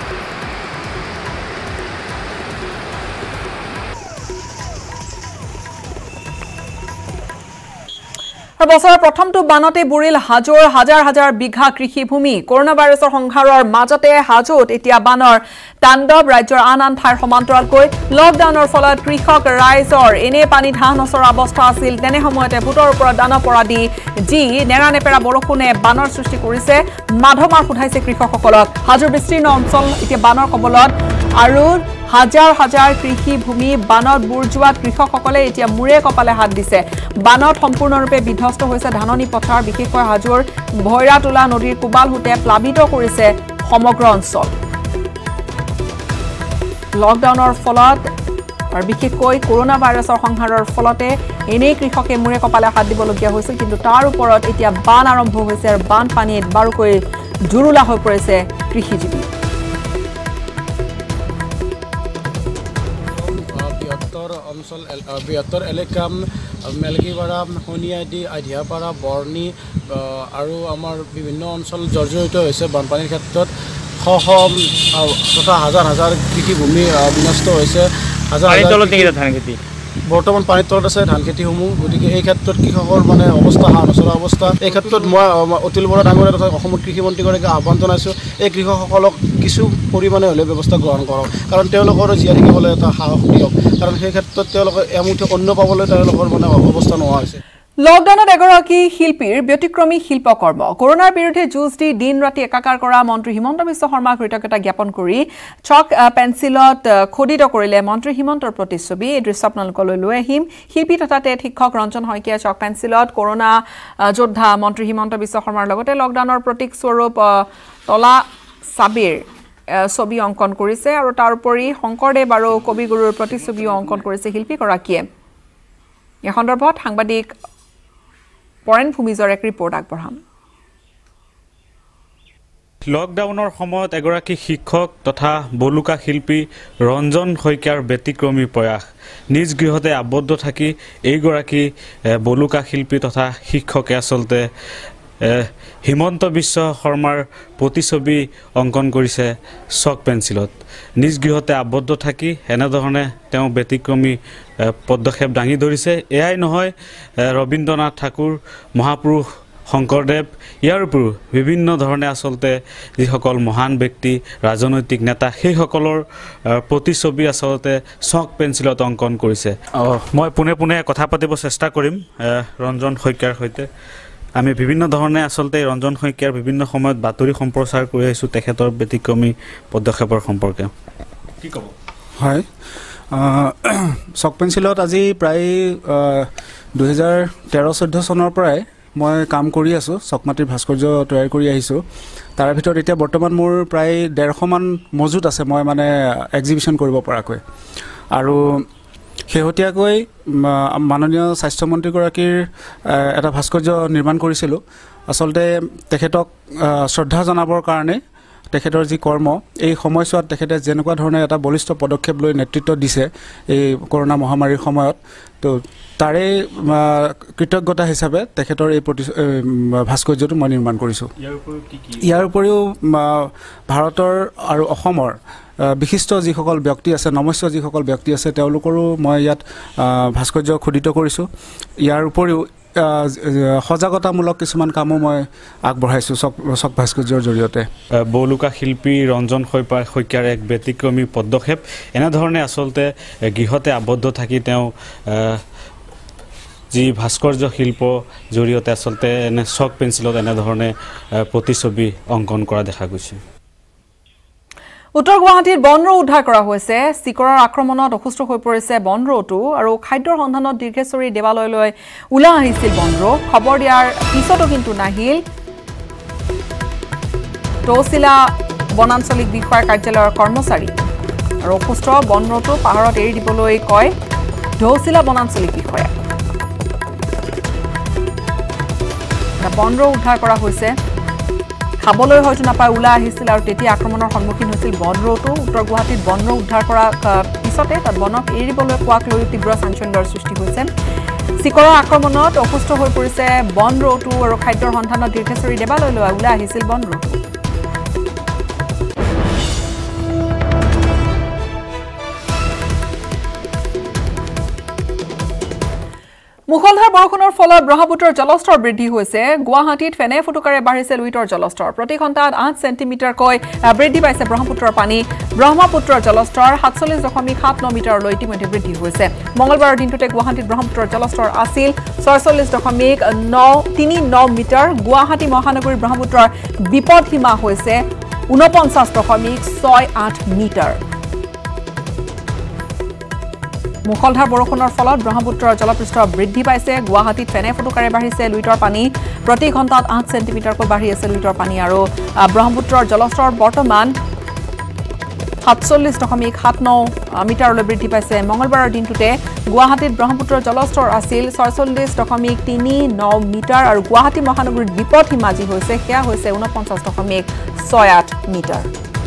বছৰৰ প্ৰথমটো বানতে বুৰিল হাজোৰ হাজাৰ হাজাৰ বিঘা কৃষিভূমি কৰোনা ভাইৰাছৰ সংহাৰৰ মাজতে হাজোত এতিয়া বানৰ তাণ্ডৱ ৰাজ্যৰ আন আন ঠাইৰ সমান্তৰালকৈ লকডাউনৰ ফলত কৃষক ৰাইজৰ এনে পানী ধান নচৰা অৱস্থা আছিল তেনে সময়তে ভূতৰ ওপৰত দানা পৰা দি যি নেৰানেপেৰা বৰষুণে বানৰ সৃষ্টি কৰিছে মাধমাৰ সোধাইছে কৃষকসকলক হাজোৰ বিস্তীৰ্ণ অঞ্চল এতিয়া বানৰ কবলত আৰু হাজাৰ হাজাৰ কৃষিভূমি বানত বুৰ যোৱাত কৃষকসকলে এতিয়া মূৰে কপালে হাত দিছে বানত সম্পূৰ্ণৰূপে বিধ্বস্ত হৈছে ধাননি পথাৰ বিশেষকৈ হাজোৰ ভৈৰাতোলা নদীৰ কোবালহুতে প্লাবিত কৰিছে সমগ্ৰ অঞ্চল লকডাউনৰ ফলত আৰু বিশেষকৈ কৰোনা ভাইৰাছৰ সংহাৰৰ ফলতে এনেই কৃষকে মূৰে কপালে হাত দিবলগীয়া হৈছিল কিন্তু তাৰ ওপৰত এতিয়া বান আৰম্ভ হৈছে আৰু বান পানীত বাৰুকৈ জুৰুলা হৈ পৰিছে কৃষিজীৱী অঞ্চল বৃহত্তৰ এলেকা মেলগিপাৰা সোণিয়াদি আধিয়াপাৰা বৰ্ণি আৰু আমাৰ বিভিন্ন অঞ্চল জৰ্জৰিত হৈছে বানপানীৰ ক্ষেত্ৰত শ শ তথা হাজাৰ হাজাৰ কৃষিভূমি বিনষ্ট হৈছে হাজাৰ ধান খেতি বৰ্তমান পানীৰ তলত আছে ধান খেতিসমূহ গতিকে এই ক্ষেত্ৰত কৃষকৰ মানে অৱস্থা হা নচলা অৱস্থা এই ক্ষেত্ৰত মই অতুল বৰা ডাঙৰীয়া তথা অসমৰ কৃষিমন্ত্ৰীগৰাকীক আহ্বান জনাইছোঁ এই কৃষকসকলক কিছু পৰিমাণে হ'লেও ব্যৱস্থা গ্ৰহণ কৰক কাৰণ তেওঁলোকৰো জীয়াই থাকিবলৈ এটা সাহস দিয়ক কাৰণ সেই ক্ষেত্ৰত তেওঁলোকে এমুঠি অন্ন পাবলৈ তেওঁলোকৰ মানে অৱস্থা নোহোৱা হৈছে লকডাউনত এগৰাকী শিল্পীৰ ব্যতিক্ৰমী শিল্পকৰ্ম কৰোনাৰ বিৰুদ্ধে যুঁজ দি দিন ৰাতি একাকাৰ কৰা মন্ত্ৰী হিমন্ত বিশ্ব শৰ্মাক কৃতজ্ঞতা জ্ঞাপন কৰি চক পেন্সিলত খোদিত কৰিলে মন্ত্ৰী হিমন্তৰ প্ৰতিচ্ছবি এই দৃশ্য আপোনালোকলৈ লৈ আহিম শিল্পী তথা টেট শিক্ষক ৰঞ্জন শইকীয়া চক পেন্সিলত কৰোনা যোদ্ধা মন্ত্ৰী হিমন্ত বিশ্ব শৰ্মাৰ লগতে লকডাউনৰ প্ৰতীক স্বৰূপ তলা চাবিৰ ছবি অংকন কৰিছে আৰু তাৰ উপৰি শংকৰদেৱ আৰু কবিগুৰুৰ প্ৰতিছবিও অংকন কৰিছে শিল্পীগৰাকীয়ে এই সন্দৰ্ভত সাংবাদিক পৰেন ভূমিজৰ এক ৰিপৰ্ট আগবঢ়াম লকডাউনৰ সময়ত এগৰাকী শিক্ষক তথা বলুকা শিল্পী ৰঞ্জন শইকীয়াৰ ব্যতিক্ৰমী প্ৰয়াস নিজ গৃহতে আবদ্ধ থাকি এইগৰাকী বলুকা শিল্পী তথা শিক্ষকে আচলতে হিমন্ত বিশ্ব শৰ্মাৰ প্ৰতিছবি অংকন কৰিছে চক পেন্সিলত নিজ গৃহতে আবদ্ধ থাকি এনেধৰণে তেওঁ ব্যতিক্ৰমী পদক্ষেপ দাঙি ধৰিছে এয়াই নহয় ৰবীন্দ্ৰনাথ ঠাকুৰ মহাপুৰুষ শংকৰদেৱ ইয়াৰ উপৰিও বিভিন্ন ধৰণে আচলতে যিসকল মহান ব্যক্তি ৰাজনৈতিক নেতা সেইসকলৰ প্ৰতিছবি আচলতে চক পেন্সিলত অংকন কৰিছে মই পোনে পোনে কথা পাতিব চেষ্টা কৰিম ৰঞ্জন শইকীয়াৰ সৈতে আমি বিভিন্ন ধৰণে আচলতে ৰঞ্জন শইকীয়াৰ বিভিন্ন সময়ত বাতৰি সম্প্ৰচাৰ কৰি আহিছোঁ তেখেতৰ ব্যতিক্ৰমী পদক্ষেপৰ সম্পৰ্কে কি ক'ব হয় চক পেন্সিলত আজি প্ৰায় দুহেজাৰ তেৰ চৈধ্য চনৰ পৰাই মই কাম কৰি আছোঁ চকমাটিৰ ভাস্কৰ্য তৈয়াৰ কৰি আহিছোঁ তাৰ ভিতৰত এতিয়া বৰ্তমান মোৰ প্ৰায় ডেৰশমান মজুত আছে মই মানে এক্সিবিশ্যন কৰিব পৰাকৈ আৰু শেহতীয়াকৈ মাননীয় স্বাস্থ্যমন্ত্ৰীগৰাকীৰ এটা ভাস্কৰ্য নিৰ্মাণ কৰিছিলোঁ আচলতে তেখেতক শ্ৰদ্ধা জনাবৰ কাৰণে তেখেতৰ যি কৰ্ম এই সময়ছোৱাত তেখেতে যেনেকুৱা ধৰণে এটা বলিষ্ঠ পদক্ষেপ লৈ নেতৃত্ব দিছে এই কৰোনা মহামাৰীৰ সময়ত তো তাৰে কৃতজ্ঞতা হিচাপে তেখেতৰ এই প্ৰতি ভাস্কৰ্যটো মই নিৰ্মাণ কৰিছোঁ ইয়াৰ উপৰিও ভাৰতৰ আৰু অসমৰ বিশিষ্ট যিসকল ব্যক্তি আছে নমস্য যিসকল ব্যক্তি আছে তেওঁলোকৰো মই ইয়াত ভাস্কৰ্য খোদিত কৰিছোঁ ইয়াৰ উপৰিও সজাগতামূলক কিছুমান কামো মই আগবঢ়াইছোঁ চক চক ভাস্কৰ্যৰ জৰিয়তে বলুকা শিল্পী ৰঞ্জন শইকীয়াৰ এক ব্যতিক্ৰমী পদক্ষেপ এনেধৰণে আচলতে গৃহতে আবদ্ধ থাকি তেওঁ যি ভাস্কৰ্য শিল্প জৰিয়তে আচলতে এনে চক পেন্সিলত এনেধৰণে প্ৰতিছবি অংকন কৰা দেখা গৈছে উত্তৰ গুৱাহাটীৰ বনৰৌ উদ্ধাৰ কৰা হৈছে চিকৰৰ আক্ৰমণত অসুস্থ হৈ পৰিছে বনৰৌটো আৰু খাদ্যৰ সন্ধানত দীৰ্ঘেশ্বৰী দেৱালয়লৈ ওলাই আহিছিল বনৰৌ খবৰ দিয়াৰ পিছতো কিন্তু নাহিল তহচিলা বনাঞ্চলিক বিষয়াৰ কাৰ্যালয়ৰ কৰ্মচাৰী আৰু অসুস্থ বনৰৌটো পাহাৰত এৰি দিবলৈ কয় তহচিলা বনাঞ্চলিক বিষয়া বনৰৌ উদ্ধাৰ কৰা হৈছে খাবলৈ হয়তো নাপায় ওলাই আহিছিল আৰু তেতিয়া আক্ৰমণৰ সন্মুখীন হৈছিল বনৰৌটো উত্তৰ গুৱাহাটীত বনৰৌ উদ্ধাৰ কৰা পিছতে তাত বনক এৰিবলৈ কোৱাক লৈ তীব্ৰ চাঞ্চল্যৰ সৃষ্টি হৈছে চিকৰৰ আক্ৰমণত অসুস্থ হৈ পৰিছে বনৰৌটো আৰু খাদ্যৰ সন্ধানত দীৰ্ঘেশ্বৰী দেৱালয়লৈ ওলাই আহিছিল বনৰৌটো মুখলধাৰ বৰষুণৰ ফলত ব্ৰহ্মপুত্ৰৰ জলস্তৰ বৃদ্ধি হৈছে গুৱাহাটীত ফেনে ফুটুকাৰে বাঢ়িছে লুইতৰ জলস্তৰ প্ৰতি ঘণ্টাত আঠ চেণ্টিমিটাৰকৈ বৃদ্ধি পাইছে ব্ৰহ্মপুত্ৰৰ পানী ব্ৰহ্মপুত্ৰৰ জলস্তৰ সাতচল্লিছ দশমিক সাত ন মিটাৰলৈ ইতিমধ্যে বৃদ্ধি হৈছে মঙলবাৰৰ দিনটোতে গুৱাহাটীত ব্ৰহ্মপুত্ৰৰ জলস্তৰ আছিল ছয়চল্লিছ দশমিক ন তিনি ন মিটাৰ গুৱাহাটী মহানগৰীৰ ব্ৰহ্মপুত্ৰৰ বিপদ সীমা হৈছে ঊনপঞ্চাছ দশমিক ছয় আঠ মিটাৰ মুখলধাৰ বৰষুণৰ ফলত ব্ৰহ্মপুত্ৰৰ জলপৃষ্ঠ বৃদ্ধি পাইছে গুৱাহাটীত ফেনে ফুটুকাৰে বাঢ়িছে লুইতৰ পানী প্ৰতি ঘণ্টাত আঠ চেণ্টিমিটাৰকৈ বাঢ়ি আছে লুইতৰ পানী আৰু ব্ৰহ্মপুত্ৰৰ জলস্তৰ বৰ্তমান সাতচল্লিছ দশমিক সাত ন মিটাৰলৈ বৃদ্ধি পাইছে মঙলবাৰৰ দিনটোতে গুৱাহাটীত ব্ৰহ্মপুত্ৰৰ জলস্তৰ আছিল ছয়চল্লিছ দশমিক তিনি ন মিটাৰ আৰু গুৱাহাটী মহানগৰীত বিপদ সীমা যি হৈছে সেয়া হৈছে ঊনপঞ্চাছ দশমিক ছয় আঠ মিটাৰ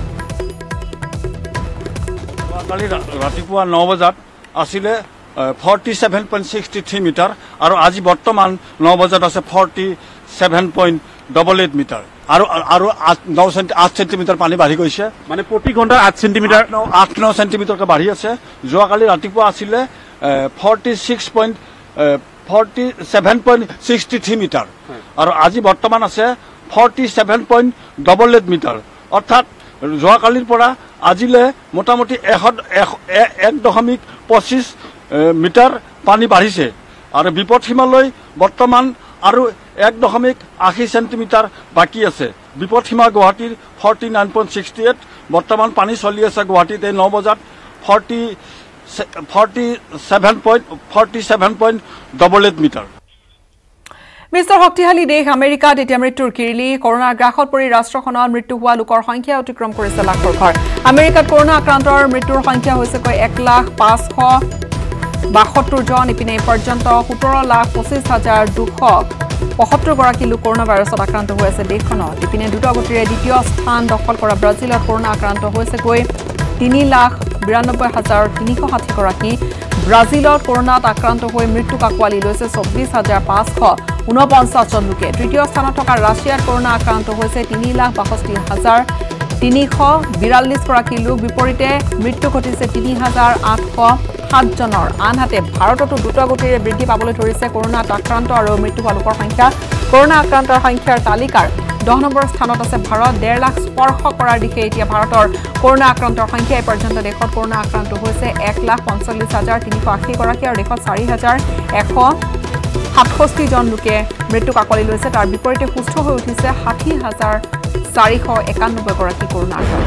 কালি ৰাতিপুৱা ন বজাত আছিলে forty seven point sixty three metre আৰু আজি বৰ্তমান ন বজাত আছে forty seven point double eight metre আৰু আৰু ন আঠ চেণ্টিমিটাৰ পানী বাঢ়ি গৈছে মানে প্ৰতি ঘণ্টাত আঠ চেণ্টিমিটাৰ আঠ ন চেণ্টিমিটাৰকৈ বাঢ়ি আছে যোৱাকালি ৰাতিপুৱা আছিলে forty six point forty seven point sixty three metre আৰু আজি বৰ্তমান আছে forty seven point double eight metre অৰ্থাৎ যোৱাকালিৰ পৰা আজিলৈ মোটামুটি এশ এক দশমিক পঁচিছ মিটাৰ পানী বাঢ়িছে আৰু বিপদ সীমালৈ বৰ্তমান আৰু এক দশমিক আশী চেণ্টিমিটাৰ বাকী আছে বিপদ সীমা গুৱাহাটীৰ forty nine point sixty eight বৰ্তমান পানী চলি আছে গুৱাহাটীত এই ন বজাত forty forty seven point forty seven point double eight metre বিশ্বৰ শক্তিশালী দেশ আমেৰিকাত এতিয়া মৃত্যুৰ কিৰিলি কৰোনাৰ গ্ৰাসত পৰি ৰাষ্ট্ৰখনত মৃত্যু হোৱা লোকৰ সংখ্যা অতিক্ৰম কৰিছে লাখৰ ঘৰ আমেৰিকাত কৰোনা আক্ৰান্তৰ মৃত্যুৰ সংখ্যা হৈছে কৈ এক লাখ পাঁচশ বাসত্তৰ জন ইপিনে পৰ্যন্ত সোতৰ লাখ পঁচিছ হাজাৰ দুশ পঁয়সত্তৰ গৰাকী লোক কৰোনা ভাইৰাছত আক্ৰান্ত হৈ আছে দেশখনত ইপিনে দ্ৰুতগতিৰে দ্বিতীয় স্থান দখল কৰা ব্ৰাজিলত কৰোনা আক্ৰান্ত হৈছে কৈ তিনি লাখ বিৰানব্বৈ হাজাৰ তিনিশ ষাঠি গৰাকী ব্ৰাজিলত কৰোনাত আক্ৰান্ত হৈ মৃত্যু কাকোৱালি লৈছে চৌব্বিছ হাজাৰ পাঁচশ ঊনপঞ্চাছ জন লোকে তৃতীয় স্থানত থকা ৰাছিয়াত কৰোনা আক্ৰান্ত হৈছে তিনি লাখ বাষষ্ঠি হাজাৰ তিনিশ বিৰাল্লিছ গৰাকী লোক বিপৰীতে মৃত্যু ঘটিছে তিনি হাজাৰ আঠশ সাত জনৰ আনহাতে ভাৰততো দ্ৰুতগতিৰে বৃদ্ধি পাবলৈ ধৰিছে কৰোনাত আক্ৰান্ত আৰু মৃত্যু হোৱা লোকৰ সংখ্যা কৰোনা আক্ৰান্তৰ সংখ্যাৰ তালিকাৰ দহ নম্বৰ স্থানত আছে ভাৰত ডেৰ লাখ স্পৰ্শ কৰাৰ দিশে এতিয়া ভাৰতৰ কৰোনা আক্ৰান্তৰ সংখ্যা এই পৰ্যন্ত দেশত কৰোনা আক্ৰান্ত হৈছে এক লাখ পঞ্চল্লিছ হাজাৰ তিনিশ আশী গৰাকী আৰু দেশত চাৰি হাজাৰ এশ সাতষষ্ঠি জন লোকে মৃত্যু কাকলি লৈছে তাৰ বিপৰীতে সুস্থ হৈ উঠিছে ষাঠি হাজাৰ চাৰিশ একানব্বৈ গৰাকী কৰোনা আক্ৰান্ত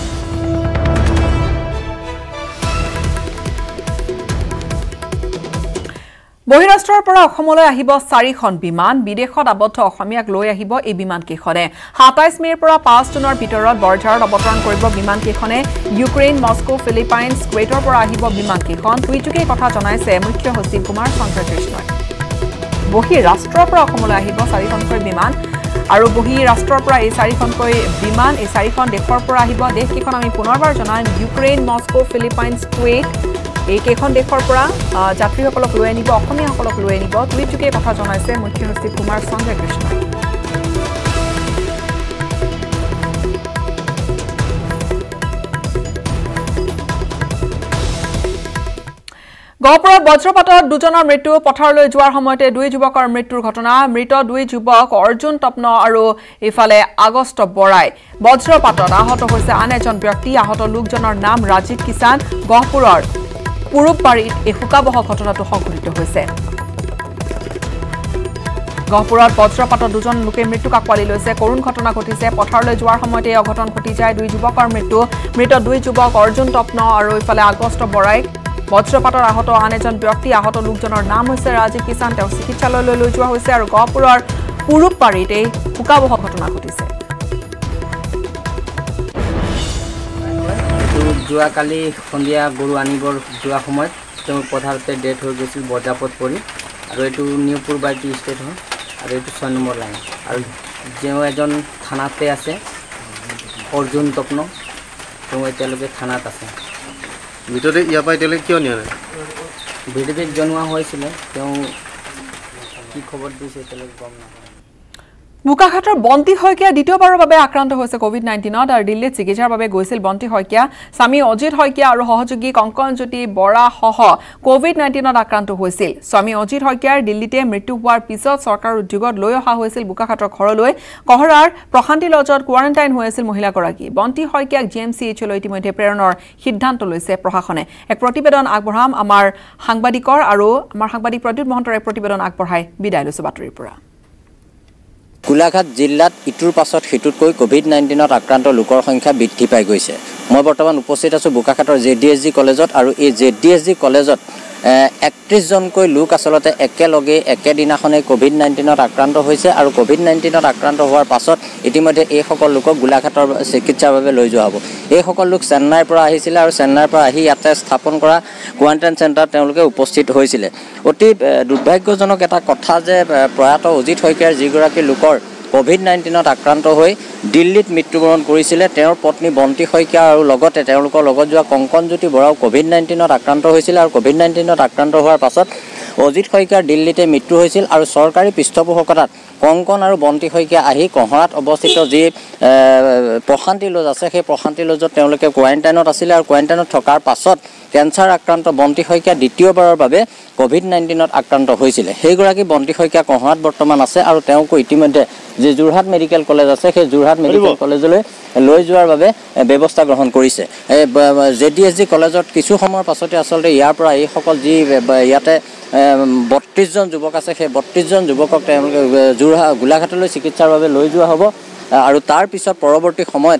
বহিৰাষ্ট্ৰৰ পৰা অসমলৈ আহিব চাৰিখন বিমান বিদেশত আবদ্ধ অসমীয়াক লৈ আহিব এই বিমান কেইখনে সাতাইছ মেৰ পৰা পাঁচ জুনৰ ভিতৰত বৰঝাৰত অৱতৰণ কৰিব বিমান কেইখনে ইউক্ৰেইন মস্কো ফিলিপাইনছ কুৱেইটৰ পৰা আহিব বিমান কেইখন টুইটযোগে কথা জনাইছে মুখ্য সচিব কুমাৰ চন্দ্ৰ কৃষ্ণই বহিৰাষ্ট্ৰৰ পৰা অসমলৈ আহিব চাৰিখনকৈ বিমান আৰু বহিৰাষ্ট্ৰৰ পৰা এই চাৰিখনকৈ বিমান এই চাৰিখন দেশৰ পৰা আহিব দেশকেইখন আমি পুনৰবাৰ জনাম ইউক্ৰেইন মস্কো ফিলিপাইনছ কুৱেইট এই কেইখন দেশৰ পৰা যাত্ৰীসকলক লৈ আনিব অসমীয়াসকলক লৈ আনিব টুইটযোগে কথা জনাইছে মুখ্য সচিব কুমাৰ চন্দ্ৰ কৃষ্ণই গহপুৰত বজ্ৰপাতত দুজনৰ মৃত্যু পথাৰলৈ যোৱাৰ সময়তে দুই যুৱকৰ মৃত্যুৰ ঘটনা মৃত দুই যুৱক অৰ্জুন তপ্ন আৰু ইফালে আগষ্ট বৰাই বজ্ৰপাতত আহত হৈছে আন এজন ব্যক্তি আহত লোকজনৰ নাম ৰাজীৱ কিষাণ গহপুৰৰ পুৰুববাৰীত এই শোকাবহ ঘটনাটো সংঘটিত হৈছে গহপুৰত বজ্ৰপাতত দুজন লোকে মৃত্যু কাকোৱালি লৈছে কৰুণ ঘটনা ঘটিছে পথাৰলৈ যোৱাৰ সময়তে এই অঘটন ঘটি যায় দুই যুৱকৰ মৃত্যু মৃত দুই যুৱক অৰ্জুন তপ্ন আৰু ইফালে আগষ্ট বৰাই বজ্ৰপাতৰ আহত আন এজন ব্যক্তি আহত লোকজনৰ নাম হৈছে ৰাজীৱ কিষাণ তেওঁ চিকিৎসালয়লৈ লৈ যোৱা হৈছে আৰু গহপুৰৰ পুৰুববাৰীত এই শোকাবহ ঘটনা ঘটিছে যোৱাকালি সন্ধিয়া গৰু আনিবৰ যোৱা সময়ত তেওঁ পথাৰতে ডেথ হৈ গৈছিল বজ্ৰপাত পৰি আৰু এইটো নিউ পুৰুবাৰী ষ্টেট হয় আৰু এইটো ছয় নম্বৰ লাইন আৰু ଯେଉଁ এজন থানাতে আছে অৰ্জুন তপ্ন তেওঁ এতিয়ালৈকে থানাত আছে ভিতৰতে ইয়াৰ পৰা এতিয়ালৈকে কিয় নিয়া নাই বিদেশ জনোৱা হৈছিলে তেওঁ কি খবৰ দিছে এতিয়ালৈকে গম নাপায় বোকাখাটৰ বন্তি শইকীয়া দ্বিতীয়বাৰৰ বাবে আক্ৰান্ত হৈছে কোভিড নাইণ্টিনত আৰু দিল্লীত চিকিৎসাৰ বাবে গৈছিল বন্তি শইকীয়া স্বামী অজিত শইকীয়া আৰু সহযোগী কংকনজ্যোতি বৰাসহ কোভিড নাইণ্টিনত আক্ৰান্ত হৈছিল স্বামী অজিত শইকীয়াৰ দিল্লীতে মৃত্যু হোৱাৰ পিছত চৰকাৰৰ উদ্যোগত লৈ অহা হৈছিল বোকাখাটৰ ঘৰলৈ কহৰাৰ প্ৰশান্তি লজত কোৱাৰেণ্টাইন হৈ আছিল মহিলাগৰাকী বন্তি শইকীয়াক জি এম চি এইচলৈ ইতিমধ্যে প্ৰেৰণৰ সিদ্ধান্ত লৈছে প্ৰশাসনে এক প্ৰতিবেদন আগবঢ়াম আমাৰ সাংবাদিকৰ আৰু আমাৰ সাংবাদিক প্ৰদ্যুৎ মহন্তৰ এক প্ৰতিবেদন আগবঢ়াই বিদায় লৈছো বাতৰিৰ পৰা গোলাঘাট জিলাত ইটোৰ পাছত সিটোতকৈ কোভিড নাইণ্টিনত আক্ৰান্ত লোকৰ সংখ্যা বৃদ্ধি পাই গৈছে মই বৰ্তমান উপস্থিত আছোঁ বোকাখাটৰ জে ডি এছ জি কলেজত আৰু এই জে ডি এছ জি কলেজত একত্ৰিছ জনকৈ লোক আচলতে একেলগে একেদিনাখনে কোভিড নাইণ্টিনত আক্ৰান্ত হৈছে আৰু কোভিড নাইণ্টিনত আক্ৰান্ত হোৱাৰ পাছত ইতিমধ্যে এইসকল লোকক গোলাঘাটৰ চিকিৎসাৰ বাবে লৈ যোৱা হ'ব এইসকল লোক চেন্নাইৰ পৰা আহিছিলে আৰু চেন্নাইৰ পৰা আহি ইয়াতে স্থাপন কৰা কোৱাৰেণ্টাইন চেণ্টাৰত তেওঁলোকে উপস্থিত হৈছিলে অতি দুৰ্ভাগ্যজনক এটা কথা যে প্ৰয়াত অজিত শইকীয়াৰ যিগৰাকী লোকৰ কোভিড নাইণ্টিনত আক্ৰান্ত হৈ দিল্লীত মৃত্যুবৰণ কৰিছিলে তেওঁৰ পত্নী বন্তি শইকীয়া আৰু লগতে তেওঁলোকৰ লগত যোৱা কংকনজ্যোতি বৰাও কোভিড নাইণ্টিনত আক্ৰান্ত হৈছিল আৰু কোভিড নাইণ্টিনত আক্ৰান্ত হোৱাৰ পাছত অজিত শইকীয়াৰ দিল্লীতে মৃত্যু হৈছিল আৰু চৰকাৰী পৃষ্ঠপোষকতাত কংকন আৰু বন্তি শইকীয়া আহি কহৰাত অৱস্থিত যি প্ৰশান্তি লজ আছে সেই প্ৰশান্তি লজত তেওঁলোকে কোৱাৰেণ্টাইনত আছিলে আৰু কোৱাৰেণ্টাইনত থকাৰ পাছত কেঞ্চাৰ আক্ৰান্ত বন্তি শইকীয়া দ্বিতীয়বাৰৰ বাবে কোভিড নাইণ্টিনত আক্ৰান্ত হৈছিলে সেইগৰাকী বন্তি শইকীয়া কহৰাত বৰ্তমান আছে আৰু তেওঁকো ইতিমধ্যে যি যোৰহাট মেডিকেল কলেজ আছে সেই যোৰহাট মেডিকেল কলেজলৈ লৈ যোৱাৰ বাবে ব্যৱস্থা গ্ৰহণ কৰিছে জে ডি এছ জি কলেজত কিছু সময়ৰ পাছতে আচলতে ইয়াৰ পৰা এইসকল যি ইয়াতে বত্ৰিছ জন যুৱক আছে সেই বত্ৰিছ জন যুৱকক তেওঁলোকে যোৰহাট গোলাঘাটলৈ চিকিৎসাৰ বাবে লৈ যোৱা হ'ব আৰু তাৰ পিছত পৰৱৰ্তী সময়ত